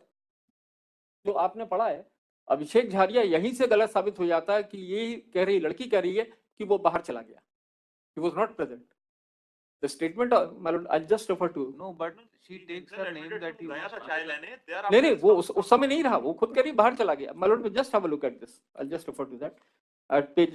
जो आपने पढ़ा है. अभिषेक झारिया यहीं से गलत साबित हो जाता है कि ये कह रही लड़की कह रही है कि वो बाहर चला गया. He was not present. The statement, uh, my lord, I'll just refer to. No, but she takes her name that he गया was था not चाय present. लेने, there नहीं नहीं after वो उस, उस समय नहीं रहा, वो खुद कह रही बाहर चला गया. My lord, just have a look at this. I'll just refer to that at page.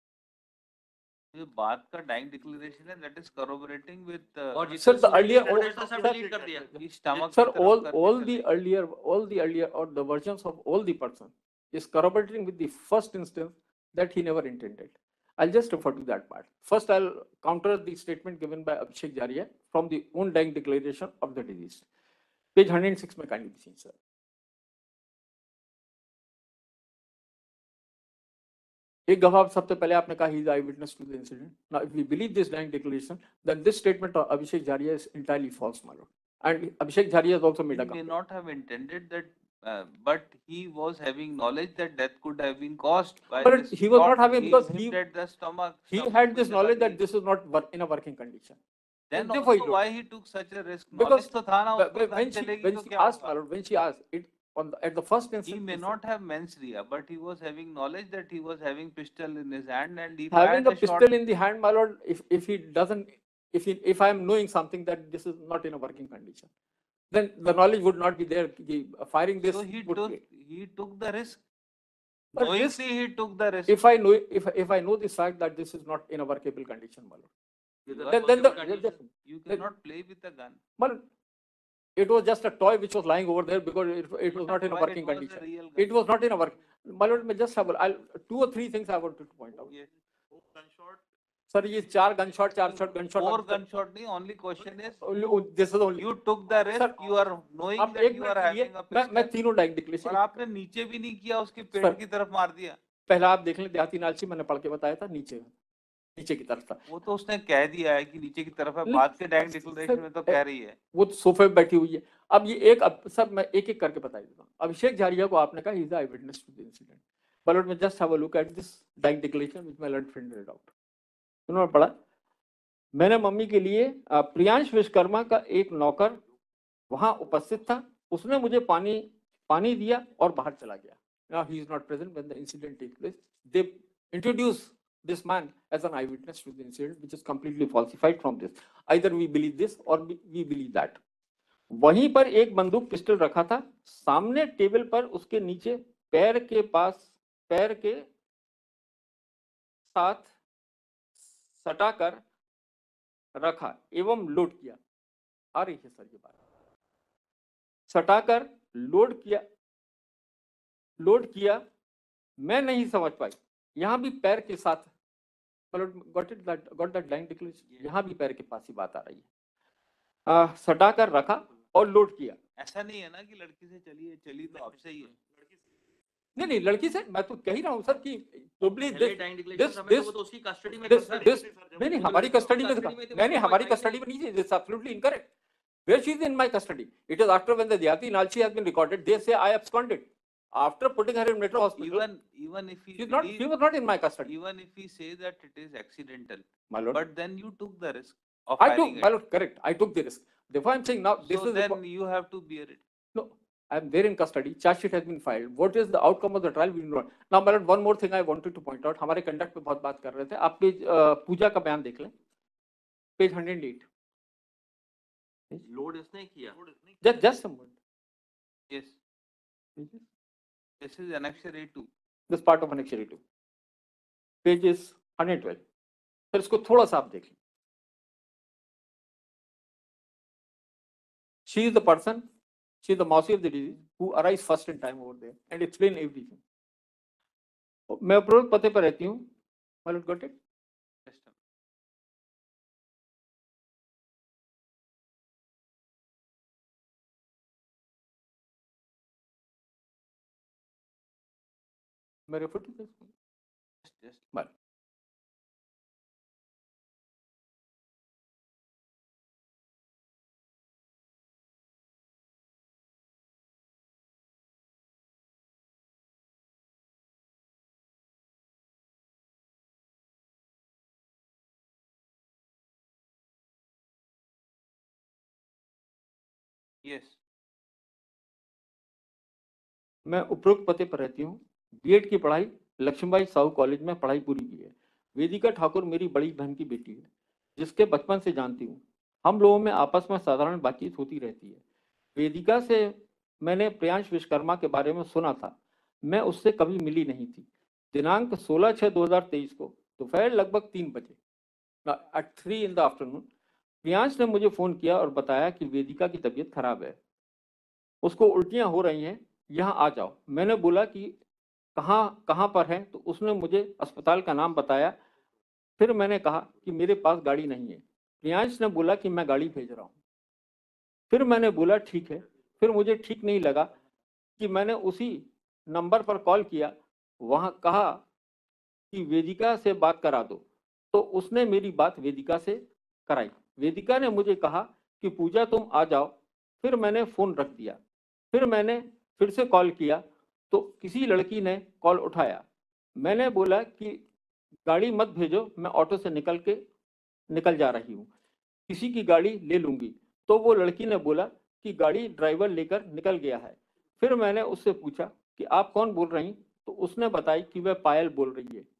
ये बात का dying declaration है, that is corroborating with uh, और Sir, the earlier, जिसने all, सब sir, delete कर दिया. कि stomach sir, की तरफ all, करके all चले the गए. earlier, all the earlier, or the versions of all the person is corroborating with the first instance that he never intended. I'll just refer to that part. First, I'll counter the statement given by Abhishek Jaria from the own dying declaration of the deceased. Page one hundred six में kindly see, sir. एक गवाह सबसे पहले आपने कहा he is eyewitness to the incident. Now, if we believe this dying declaration, then this statement of Abhishek Jaria is entirely false, my lord. And Abhishek Jaria has also He made a may complaint. not have intended that, uh, but he was having knowledge that death could have been caused by But this he was not shot having, being because hit he- at the stomach. He stomach had में this चला knowledge गया. that this is not work, in a working condition. Then And therefore he also wrote. why he took such a risk? Because Knowledge तो था ना But उसको, when gun she, चलेगी when तो she क्या asked, my होगा? lord, when she asked it on the, at the first instance, He may he not have mens rea, but he was having knowledge that he was having pistol in his hand and he said, having fired a the shot. pistol in the hand, my lord, if, if he doesn't, if he, if I am knowing something that this is not in a working condition, then the knowledge would not be there. He, uh, firing this So he would took be- he took the risk. But Knowingly risk- he took the risk. if I know, if, if I know this fact that this is not in a workable condition, my lord, You are then, then the, working just- You then- cannot play with a gun. but it was just a toy which was lying over there because it, it was not in a Why working it was a condition. real gun? It was not in a work. My lord, may just have, a- I'll, two or three things I wanted to point out. Yes. Sir, ये चार gunshot, चार shot gunshot. Four gunshot नहीं, only question is Only- This is only. you took the risk, Sir, you are knowing आप that एक you minute are के लिए, having a मैं मैं pistol तीनों डाइंग डिक्लेरेशन और आपने नीचे भी नहीं किया, उसके पेट Sir. की तरफ मार दिया. पहला आप देख लें, देहाती नालची मैंने पढ़ के बताया था, नीचे नीचे की तरफ था. वो तो उसने कह दिया है कि नीचे की तरफ है, नहीं, बाद के डाइंग sir, डिक्लेरेशन में तो sir, कह रही है. वो सोफे पे बैठी हुई है. अब ये एक अब सब मैं एक एक करके बता देता हूँ। अभिषेक झारिया को आपने कहा is the eyewitness to the incident, but may just have a look at this dying declaration which my learned friend read out. उन्होंने पढ़ा, मैंने मम्मी के लिए अ, प्रियांश विश्वकर्मा का एक नौकर वहां उपस्थित था, उसने मुझे पानी पानी दिया और बाहर चला गया। Now he is not present when the incident takes place. They introduce this man as an eyewitness to the incident, which is completely falsified from this. Either we believe this or we we believe that. वहीं पर एक बंदूक pistol रखा था, सामने table पर उसके नीचे पैर के पास पैर के साथ सटाकर रखा एवं लोड किया। आ रही है सर ये बात? सटाकर लोड किया लोड किया मैं नहीं समझ पाई। यहां भी पैर के साथ, got it that got that line declaration, यहां भी पैर के पास ही बात आ रही है। आ, सटाकर रखा और लोड किया। ऐसा नहीं है ना कि लड़की से चली है, चली तो आपसे ही है। नहीं नहीं, लड़की से मैं तो कह ही रहा हूं सर कि probably पहले this- टाइम डिक्लेरेशन this- समय तो वो this- तो उसकी कस्टडी में this- था सर। this- नहीं नहीं, हमारी कस्टडी में था। कस्टडी में थे, नहीं नहीं, उसको हमारी कोई कस्टडी में नहीं थी। This is absolutely incorrect. Where she is in my custody? It is after when the Jayati Nalchi has been recorded. They say I absconded after putting her in Metro Hospital. Even even if he She is not. believe- She was not in my custody. even if he say that it is accidental, My lord, but then you took the risk of I took. firing My it. lord, correct. I took the risk. Therefore, I'm saying now this So is the then you have to bear it. no. I'm there in custody. Charge sheet has been filed. What is the outcome of the trial? We know. Now, my lord, one more thing I wanted to point out. हमारे conduct पे बहुत बात कर रहे थे। आप page पूजा का बयान देख लें, पेज one oh eight. लोड इसने किया। Just just a moment. Yes, this is annexure A two. This part of annexure two. Page is one twelve. Sir इसको थोड़ा सा आप देख लें। She is the person, she is the Mausi of the disease who arrives first in time over there and explain everything. मैं उपरोक्त पते पर रहती हूँ। My lord, got it? Just a minute. मैं refer to this. Just, just. But Yes. मैं उपरोक्त पते पर रहती हूँ। बीएड की पढ़ाई लक्ष्मीबाई साहू कॉलेज में पढ़ाई पूरी की है। वेदिका ठाकुर मेरी बड़ी बहन की बेटी है, जिसके बचपन से जानती हूँ। हम लोगों में आपस में साधारण बातचीत होती रहती है। वेदिका से मैंने प्रियांश विश्वकर्मा के बारे में सुना था, मैं उससे कभी मिली नहीं थी। दिनांक सोलह छह दो हजार तेईस को दोपहर लगभग तीन बजे at three in the afternoon Priyansh ने मुझे फोन किया और बताया कि वेदिका की तबीयत खराब है, उसको उल्टियां हो रही हैं, यहाँ आ जाओ। मैंने बोला कि कहाँ कहाँ पर है, तो उसने मुझे अस्पताल का नाम बताया। फिर मैंने कहा कि मेरे पास गाड़ी नहीं है। प्रियांश ने बोला कि मैं गाड़ी भेज रहा हूँ। फिर मैंने बोला ठीक है। फिर मुझे ठीक नहीं लगा कि मैंने उसी नंबर पर कॉल किया, वहाँ कहा कि वेदिका से बात करा दो, तो उसने मेरी बात वेदिका से कराई। वेदिका ने मुझे कहा कि पूजा तुम आ जाओ। फिर मैंने फोन रख दिया। फिर मैंने फिर से कॉल किया तो किसी लड़की ने कॉल उठाया। मैंने बोला कि गाड़ी मत भेजो, मैं ऑटो से निकल के निकल जा रही हूँ, किसी की गाड़ी ले लूंगी। तो वो लड़की ने बोला कि गाड़ी ड्राइवर लेकर निकल गया है। फिर मैंने उससे पूछा कि आप कौन बोल रही, तो उसने बताई कि वह पायल बोल रही है।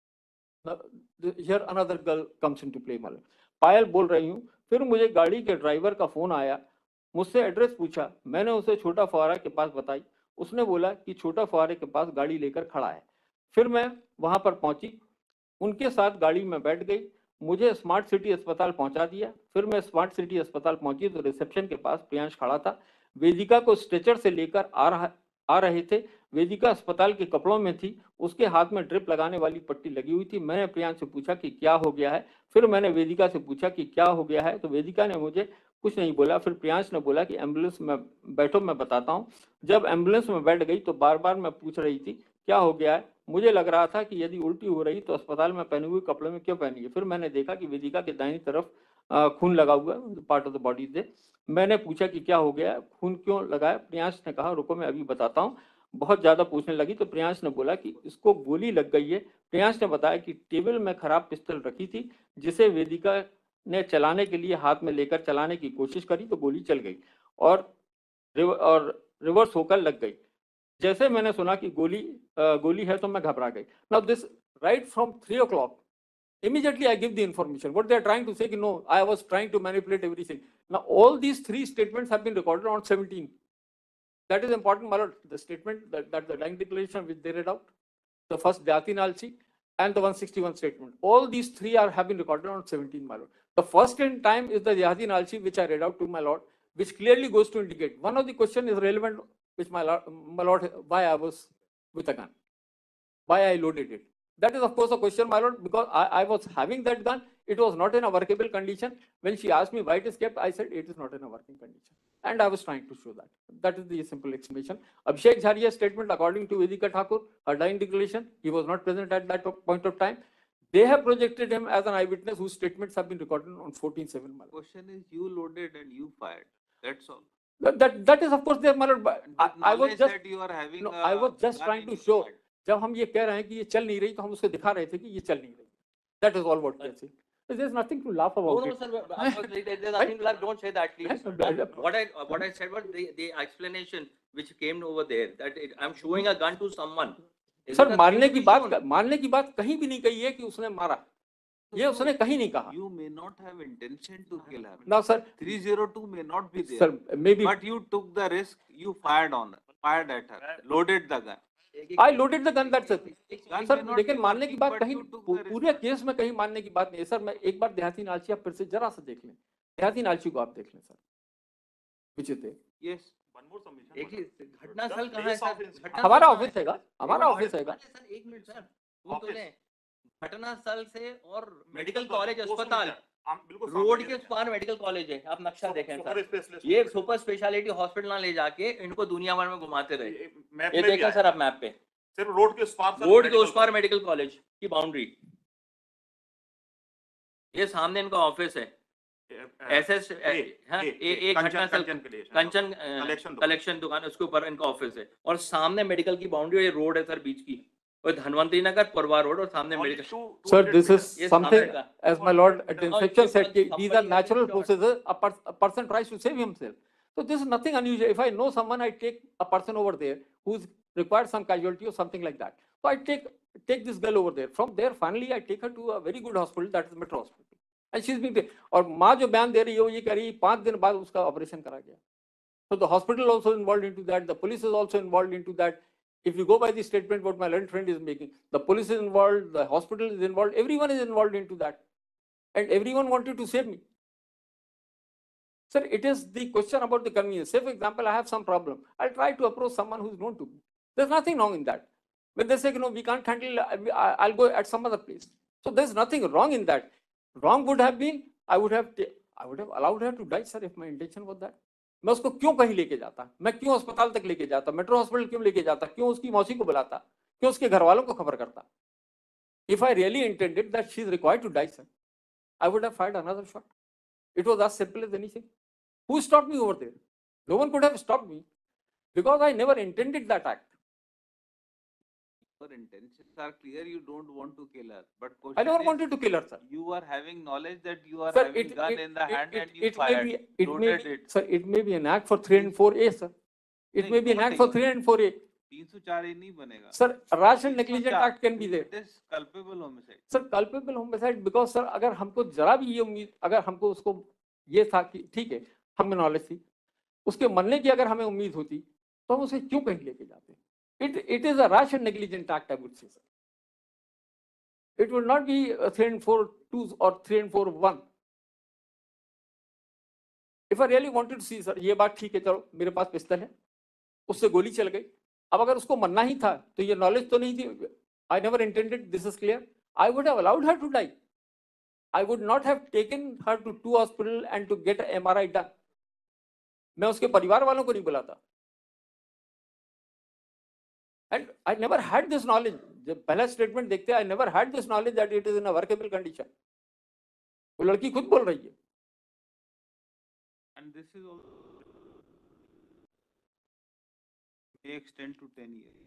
Here another girl comes into play, मतलब पायल बोल रही हूँ। फिर मुझे गाड़ी के ड्राइवर का फोन आया, मुझसे एड्रेस पूछा। मैंने उसे छोटा फुहारा के पास बताई। उसने बोला कि छोटा फुहारे के पास गाड़ी लेकर खड़ा है। फिर मैं वहां पर पहुंची, उनके साथ गाड़ी में बैठ गई, मुझे स्मार्ट सिटी अस्पताल पहुंचा दिया। फिर मैं स्मार्ट सिटी अस्पताल पहुंची तो रिसेप्शन के पास प्रियांश खड़ा था। वेदिका को स्ट्रेचर से लेकर आ रहा आ रहे थे। वेदिका अस्पताल के कपड़ों में थी, उसके हाथ में ड्रिप लगाने वाली पट्टी लगी हुई थी। मैंने प्रियांश से पूछा कि क्या हो गया है। फिर मैंने वेदिका से पूछा कि क्या हो गया है, तो वेदिका ने मुझे कुछ नहीं बोला। फिर प्रियांश ने बोला कि एम्बुलेंस में बैठो, मैं बताता हूँ। जब एम्बुलेंस में बैठ गई तो बार बार मैं पूछ रही थी क्या हो गया है। मुझे लग रहा था कि यदि उल्टी हो रही तो अस्पताल में पहने हुए कपड़े में क्यों पहनी है। फिर मैंने देखा कि वेदिका के दाहिनी तरफ अ, खून लगा हुआ है, पार्ट ऑफ द बॉडी दे। मैंने पूछा कि क्या हो गया, खून क्यों लगाया? प्रियांश ने कहा रुको मैं अभी बताता हूँ। बहुत ज्यादा पूछने लगी तो प्रियांश ने बोला कि इसको गोली लग गई है। प्रियांश ने बताया कि टेबल में खराब पिस्टल रखी थी, जिसे वेदिका ने चलाने के लिए हाथ में लेकर चलाने की कोशिश करी तो गोली चल गई और रिव, और रिवर्स होकर लग गई। जैसे मैंने सुना कि गोली uh, गोली है तो मैं घबरा गई। Now this right from three o'clock immediately I give the information. What they are trying to say, no, I was trying to manipulate everything. Now all these three statements have been recorded on seventeenth. That is important, my lord. The statement that, that the dying declaration which they read out, the first Dhyati Nalchi and the one sixty-one statement, all these three are have been recorded on seventeenth, my lord. The first in time is the Dhyati Nalchi which I read out to my lord, which clearly goes to indicate one of the question is relevant, which my lord, my lord, why I was with a gun, why I loaded it. That is of course a question, my lord, because I, I was having that gun. It was not in a workable condition. When she asked me why it is kept, I said it is not in a working condition. And I was trying to show that. That is the simple explanation. Abhishek Jharia's statement, according to Vedika Thakur, her dying declaration, he was not present at that point of time. They have projected him as an eyewitness whose statements have been recorded on fourteen seven. Question is, you loaded and you fired. That's all. That, that, that is of course there, my lord. But I, I was just, that you are having no, a I was just gun trying in to your show. hand. जब हम ये कह रहे हैं कि ये चल नहीं रही तो हम उसको दिखा रहे थे कि ये चल नहीं रही. That is all what we are saying. There is nothing to laugh about. No, no, it. sir. but- but There is nothing to laugh. Don't say that, please. Right. What I what I said was the the explanation which came over there that it, I'm showing a gun to someone. Is sir it a मारने thing to की be बात shown? मारने की बात कहीं भी नहीं कही है कि उसने मारा. ये उसने कहीं नहीं कहा. You may not have intention to kill her. Now sir, three oh two may not be there. sir, maybe But you took the risk. You fired on her, fired at her, loaded the gun. I loaded the gun. That's it. Gun sir may not लेकिन be मारने की working, बात but कहीं you took पू- the risk. पूरे केस में कहीं मारने की बात नहीं है. सर मैं एक बार देहाती नालची आप फिर से जरा सा देख लें. देहाती नालची को आप देख लें सर. विचित्र. Yes. One more submission. एक ही घटना The स्थल कहाँ है place सर? of incident. घटना हमारा स्थल ऑफिस कहाँ हैगा. हमारा ऑफिस हैगा. अरे सर एक मिनट सर वो तो Office. ले घटना स्थल से और मेडिकल Medical कॉलेज college, दो सौ अस्पताल मीटर. हम बिल्कुल रोड सामने के हैं. पार मेडिकल कॉलेज है. आप नक्शा सुपर- देखें सुपर सर. स्पेशलिस्ट ये सुपर स्पेशलिटी हॉस्पिटल ना ले जाके इनको दुनिया भर में घुमाते रहे. ये- मैप ये में भी देखें आया. सर आप मैप पे सिर्फ रोड के उस पार सर रोड के medical उस पार मेडिकल कॉलेज की बाउंड्री. ये सामने इनका ऑफिस है. college. एस एस ए- ए- ए- एक कंचन- घटना स्थल कंचन के लिए. कंचन Collection दुकान. कलेक्शन दुकान उसके ऊपर इनका ऑफिस है और सामने मेडिकल की बाउंड्री और ये रोड है सर बीच की और धनवंतरी नगर पुरवा रोड और सामने Only medical. two- two Sir, hundred this meters. is ये something, सामने का. as my lord at the No, inception you said, can- कि these are somebody has natural to- processes. A, pers- a person tries to save himself. So this is nothing unusual. If I know someone, I take a person over there who's required some casualty or something like that. So I take take this girl over there. From there, finally, I take her to a very good hospital, that is Metro Hospital. And she's being there. और माँ जो बयान दे रही है वो ये कह रही है पाँच दिन बाद उसका ऑपरेशन करा गया. So the hospital also involved into that. The police is also involved into that. If you go by the statement what my learned friend is making, the police is involved, the hospital is involved, everyone is involved into that. And everyone wanted to save me. Sir, it is the question about the convenience. Say, for example, I have some problem. I'll try to approach someone who is known to me. There's nothing wrong in that. When they say, you know, we can't handle, I- I'll go at some other place. So there's nothing wrong in that. Wrong would have been, I would have, ta- I would have allowed her to die, sir, if my intention was that. मैं उसको क्यों कहीं लेके जाता, मैं क्यों अस्पताल तक लेके जाता, मेट्रो हॉस्पिटल क्यों लेके जाता, क्यों उसकी मौसी को बुलाता, क्यों उसके घर वालों को खबर करता. If I really intended that she is required to die, sir, I would have fired another shot. It was as simple as anything. Who stopped me over there? No one could have stopped me because I never intended that act. Your intentions are clear. You don't want to kill her. But I question never is, wanted to kill her, sir. you are having knowledge that you are Sir, having it, gun it, in the it, hand it, and you it may fired. be, it may loaded be, it. sir, it may be an act for three and four A, sir. It नहीं, may be an क्यों act for नहीं three and four A. तीन सौ चार ए नहीं बनेगा. Sir, rash and तीन सौ negligent चार, act can be there. It is culpable homicide. Sir culpable homicide because sir अगर हमको जरा भी ये उम्मीद, अगर हमको उसको ये था कि ठीक है हमें नॉलेज थी, उसके मरने की अगर हमें उम्मीद होती तो हम उसे क्यों कहीं लेके जाते. It it is a rash and negligent act, I would say sir. It would not be three and four two और three and four one. If I really wanted to see sir, ये बात ठीक है, चलो मेरे पास पिस्तल है, उससे गोली चल गई. अब अगर उसको मरना ही था तो ये नॉलेज तो नहीं थी. I never intended, this is clear. I would have allowed her to die. I would not have taken her to two hospital and to get a M R I done. मैं उसके परिवार वालों को नहीं बुलाता. And I never had this knowledge. जब पहला statement देखते I never had this knowledge that it is in a workable condition. वो लड़की खुद बोल रही है. And this is also may extend to ten years.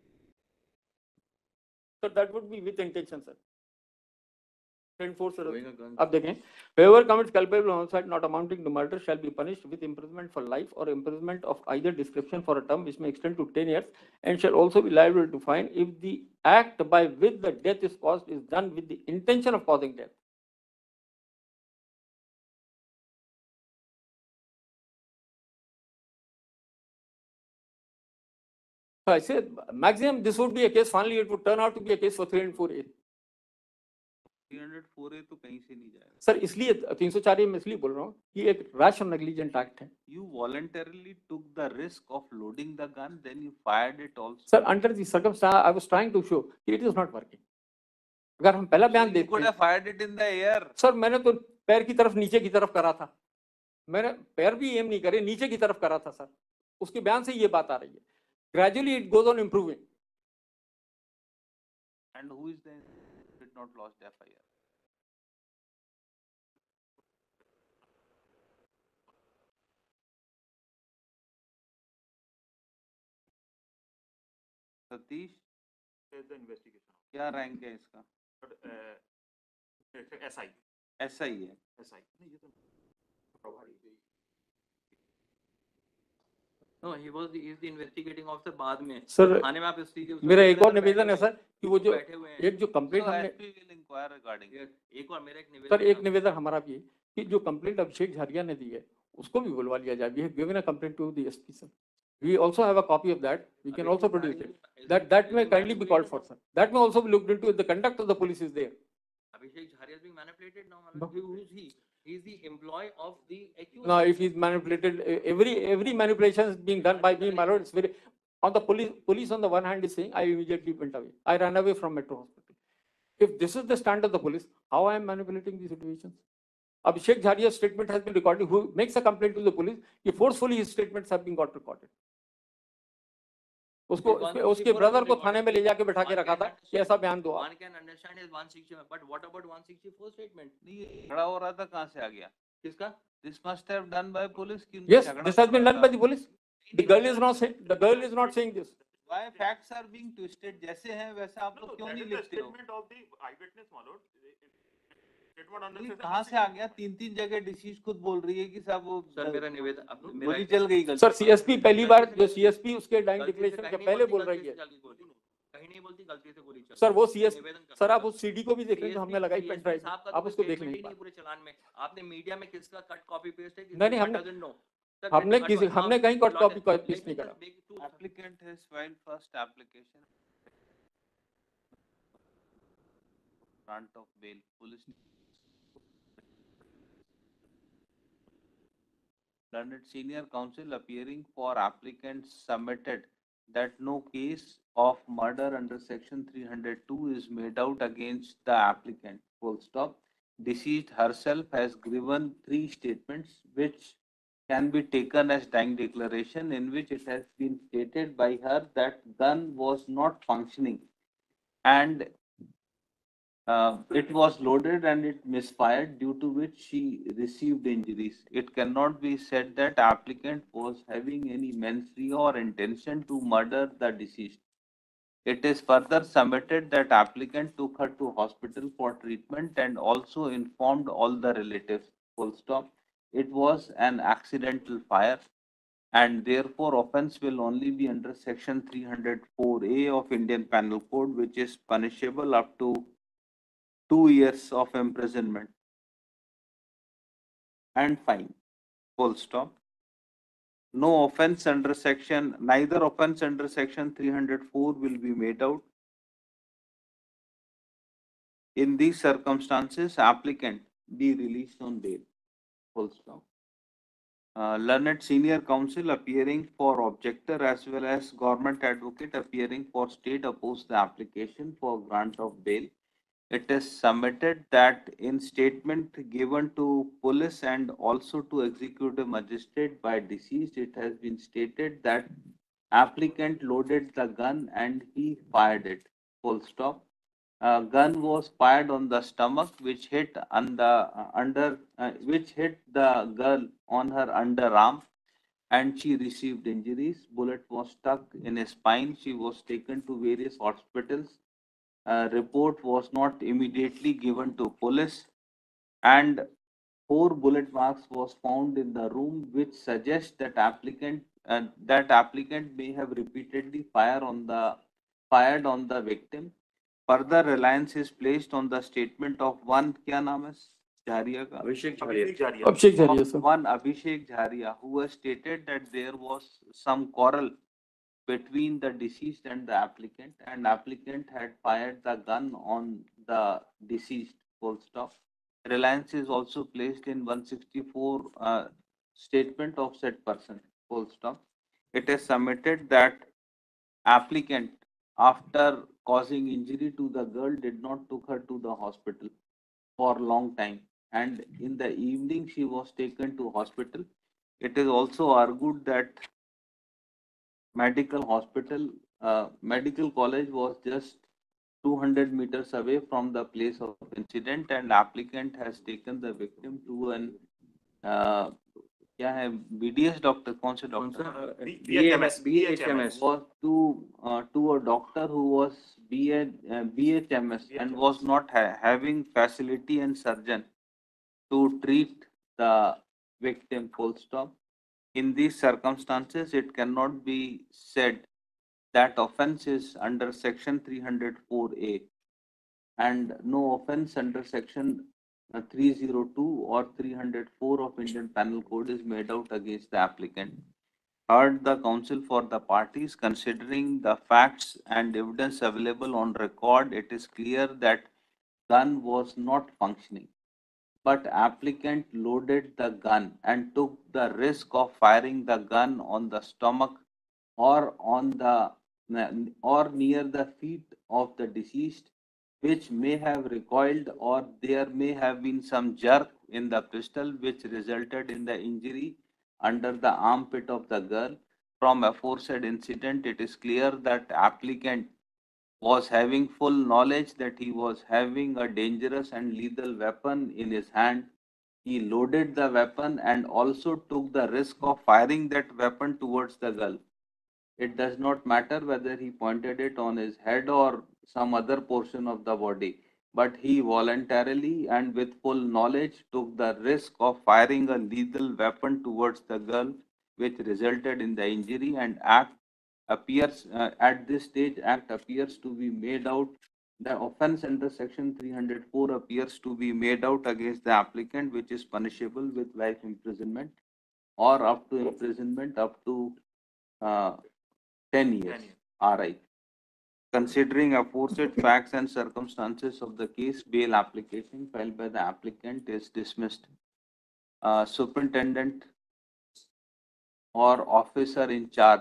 So that would be with intention, sir. Enforce. Showing a gun. अब देखें, whoever commits culpable homicide not amounting to murder shall be punished with imprisonment for life or imprisonment of either description for a term which may extend to ten years, and shall also be liable to fine if the act by which the death is caused is done with the intention of causing death. So I said maximum this would be a case. Finally, it would turn out to be a case for three and four A. three hundred four A तो कहीं से नहीं जाएगा. Sir इसलिए तीन सौ चार ए में इसलिए बोल रहा हूँ कि एक रैश और नेग्लिजेंट एक्ट है. You voluntarily took the risk of loading the gun, then you fired it also. Sir under the circumstance I was trying to show it is not working. अगर हम पहला बयान You देखते could हैं, have fired it in the air. Sir मैंने तो पैर की तरफ नीचे की तरफ करा था. मैंने पैर भी एम नहीं करे, नीचे की तरफ करा था सर. उसके बयान से ये बात आ रही है. Gradually it goes on improving. And who is the did not lodge F I R? Satish, There's the investigation. क्या रैंक है इसका? But, uh, it's a S I. ऐसा ही है. S I. नहीं, ये तो प्रभारी. No, he was the, he is the investigating officer बाद में. सर थाने में आप इस चीज़ के- मेरा एक और निवेदन है सर कि वो जो बैठे हुए हैं. एक जो कंप्लेंट So हमने S P will inquire regarding it. एक एक और मेरा एक निवेदन सर एक था। निवेदन हमारा भी है कि जो कंप्लेंट अभिषेक झारिया ने दी है उसको भी बुलवा लिया जाए. We have given a complaint to the SP sir. We also have a copy of that. We can also produce it. That that may kindly be called for, sir. That may also be looked into if the conduct of the police is there. Abhishek Jharia is being manipulated now. No. Who who is he? He is the employee of the accused. Now, if he's manipulated, eh, every every manipulation is being done by me, my lord. It's very on the police. Police on the one hand is saying, I immediately went away. I ran away from Metro Hospital. If this is the stand of the police, how I am manipulating the situations? Abhishek Jharia's statement has been recorded. Who makes a complaint to the police? If forcefully his statements have been got recorded. उसको उसके, उसके brother को थाने में ले जाके बैठा के रखा था कि ऐसा बयान दो आप. One can understand his one sixty, but what about one sixty-four statement? नहीं, ये झगड़ा हो रहा था, कहाँ से आ गया? किसका? This must have done by police. कि उनका Yes, झगड़ा this has been हो done रहा by था. the police. The girl is not saying. The girl is not saying this. Why facts are being twisted? जैसे हैं वैसा आप No, लोग क्यों that नहीं is the लिखते हो? statement of the eyewitness, my lord. Statement under नहीं, section कहाँ से आ गया? तीन तीन जगह डिसीज खुद बोल रही है कि साहब वो सर मेरा निवेदन अब मेरा गोली चल गई गलती सर सीएसपी पहली बार जो सीएसपी उसके डाइंग गलती से डिक्लेरेशन कहीं के नहीं पहले बोलती, बोल गलती रही है. से गलती बोलती। कहीं नहीं बोलती गलती से गोली चल सर वो रही है। सीएस निवेदन कर सर सकते आप हैं। उस सीडी को भी देख लें जो हमने लगाई पेन ड्राइव साहब का आप तो उसको कोई देख statement लें ही एक नहीं बार. पूरे चलान में। आपने मीडिया में किसका कट कॉपी पेस्ट है? नहीं, नहीं, हमने- doesn't know. Sir, हमने that- किसी now- हमने कहीं cut now copy let- paste let नहीं me करा. just make two- applicant has filed first application grant of bail. Police learned senior counsel appearing for applicants submitted that no case of murder under section three hundred two is made out against the applicant. Full stop. Deceased herself has given three statements which can be taken as dying declaration, in which it has been stated by her that gun was not functioning and uh, it was loaded and it misfired, due to which she received injuries. It cannot be said that applicant was having any mens rea or intention to murder the deceased. It is further submitted that applicant took her to hospital for treatment and also informed all the relatives. Full stop. It was an accidental fire and therefore offense will only be under section three hundred four A of Indian Penal Code, which is punishable up to two years of imprisonment and fine. Full stop. No offense under section, neither offense under section three hundred four will be made out. In these circumstances, applicant be released on bail. Full stop. Uh, learned senior counsel appearing for objector as well as government advocate appearing for state oppose the application for grant of bail. It is submitted that in statement given to police and also to executive magistrate by deceased, it has been stated that applicant loaded the gun and he fired it. Full stop. uh, gun was fired on the stomach, which hit on the uh, under, uh, which hit the girl on her underarm, and she received injuries. Bullet was stuck in her spine. She was taken to various hospitals. A report was not immediately given to police, and four bullet marks was found in the room, which suggests that applicant uh, that applicant may have repeatedly fire on the fired on the victim. Further reliance is placed on the statement of one क्या नाम है झारिया का Abhishek Jharia. अभिषेक जारिया Abhishek Jharia, of sir. one Abhishek Jharia, who has stated that there was some quarrel between the deceased and the applicant, and applicant had fired the gun on the deceased. Full stop. Reliance is also placed in one sixty-four uh, statement of said person. Full stop. It is submitted that applicant, after causing injury to the girl, did not took her to the hospital for long time, and in the evening she was taken to hospital. It is also argued that medical hospital, uh, medical college was just two hundred meters away from the place of incident, and applicant has taken the victim to an uh, क्या है B D S doctor कौन से कौन doctor सा? B- B H M S. B H M S. B H M S. was to uh, to a doctor who was B A, uh, B H M S and was not ha- having facility and surgeon to treat the victim. Full stop. In these circumstances, it cannot be said that offense is under section three hundred four A, and no offense under section uh, three oh two or three hundred four of Indian Penal Code is made out against the applicant. Heard the counsel for the parties, considering the facts and evidence available on record, it is clear that gun was not functioning, but applicant loaded the gun and took the risk of firing the gun on the stomach or on the or near the feet of the deceased, which may have recoiled, or there may have been some jerk in the pistol which resulted in the injury under the armpit of the girl. From aforesaid incident, it is clear that applicant was having full knowledge that he was having a dangerous and lethal weapon in his hand. He loaded the weapon and also took the risk of firing that weapon towards the girl. It does not matter whether he pointed it on his head or some other portion of the body, but he voluntarily and with full knowledge took the risk of firing a lethal weapon towards the girl, which resulted in the injury, and act appears uh, at this stage act appears to be made out. The offense under section three hundred four appears to be made out against the applicant, which is punishable with life imprisonment or up to imprisonment up to uh, ten years. years. R I. Considering aforesaid facts and circumstances of the case, bail application filed by the applicant is dismissed. Uh, superintendent or officer in charge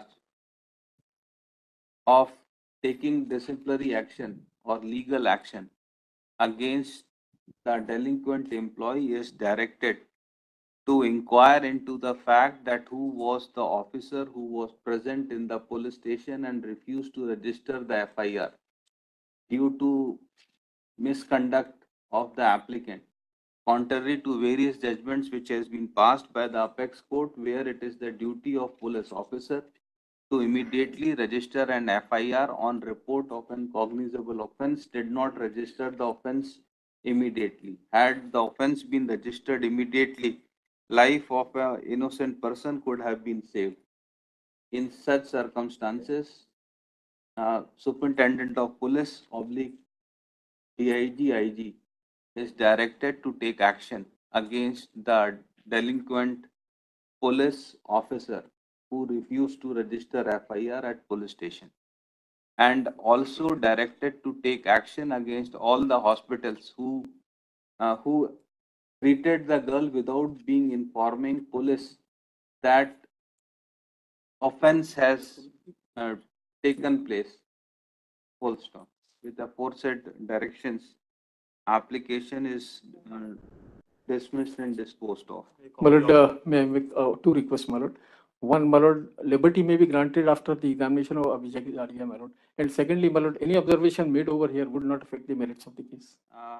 of taking disciplinary action or legal action against the delinquent employee is directed to inquire into the fact that who was the officer who was present in the police station and refused to register the F I R due to misconduct of the applicant, contrary to various judgments which has been passed by the apex court, where it is the duty of police officer to immediately register an F I R on report of an cognizable offense, did not register the offense immediately. Had the offense been registered immediately, life of an innocent person could have been saved. In such circumstances, uh, Superintendent of Police oblique D I G I G is directed to take action against the delinquent police officer who refused to register F I R at police station, and also directed to take action against all the hospitals who uh, who treated the girl without being informing police that offense has uh, taken place. Full stop. With the aforesaid directions, application is uh, dismissed and disposed of. My lord, uh, may I make uh, two requests, my lord. One, my lord, liberty may be granted after the examination of Abhishek Jaria, my lord. And secondly, my lord, any observation made over here would not affect the merits of the case. Uh,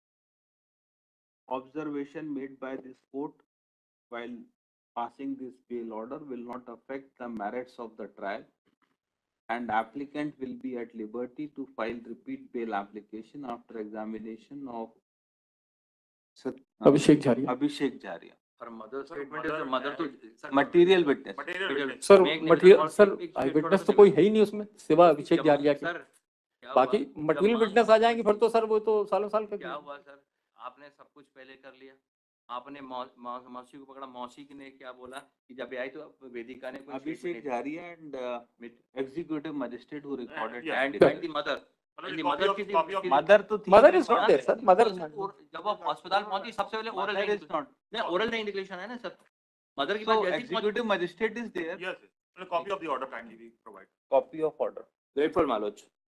Observation made by this court while passing this bail order will not affect the merits of the trial, and applicant will be at liberty to file repeat bail application after examination of Sat- uh, Abhishek Jaria. Abhishek Jaria, Her mother's Sir, statement is mother the mother to. sir, material witness. Material witness. Sir मैं एक material निकल- sir एक- एक आई छोटा witness सा तो कोई है ही नहीं उसमें सिवा अभिषेक जब- जारिया के। सर, क्या बाकी हुआ? मटेरियल जब- विटनेस आ जाएंगे फिर तो सर वो तो सालों साल का क्या हुआ सर? आपने सब कुछ पहले कर लिया। आपने मौ- मौ- मौसी को पकड़ा, मौसी ने क्या बोला कि जब ये आई तो वेदिका ने कोई Abhishek Jaria and uh, executive magistrate who recorded Yeah, and that. and the mother. मतलब And the copy mother of- किसी- copy of- किसी- Mother तो थी Mother नहीं, is not हाँ, there, sir. Mother- जब वो अस्पताल पहुंची सबसे पहले oral Mother is not. Oral नहीं डिक्लेरेशन है ना सर। मदर की So बात जैसी पहुंची- executive magistrate is there. Yes, yes. मतलब copy of the order kindly we provide. Copy of order. Grateful, my lords.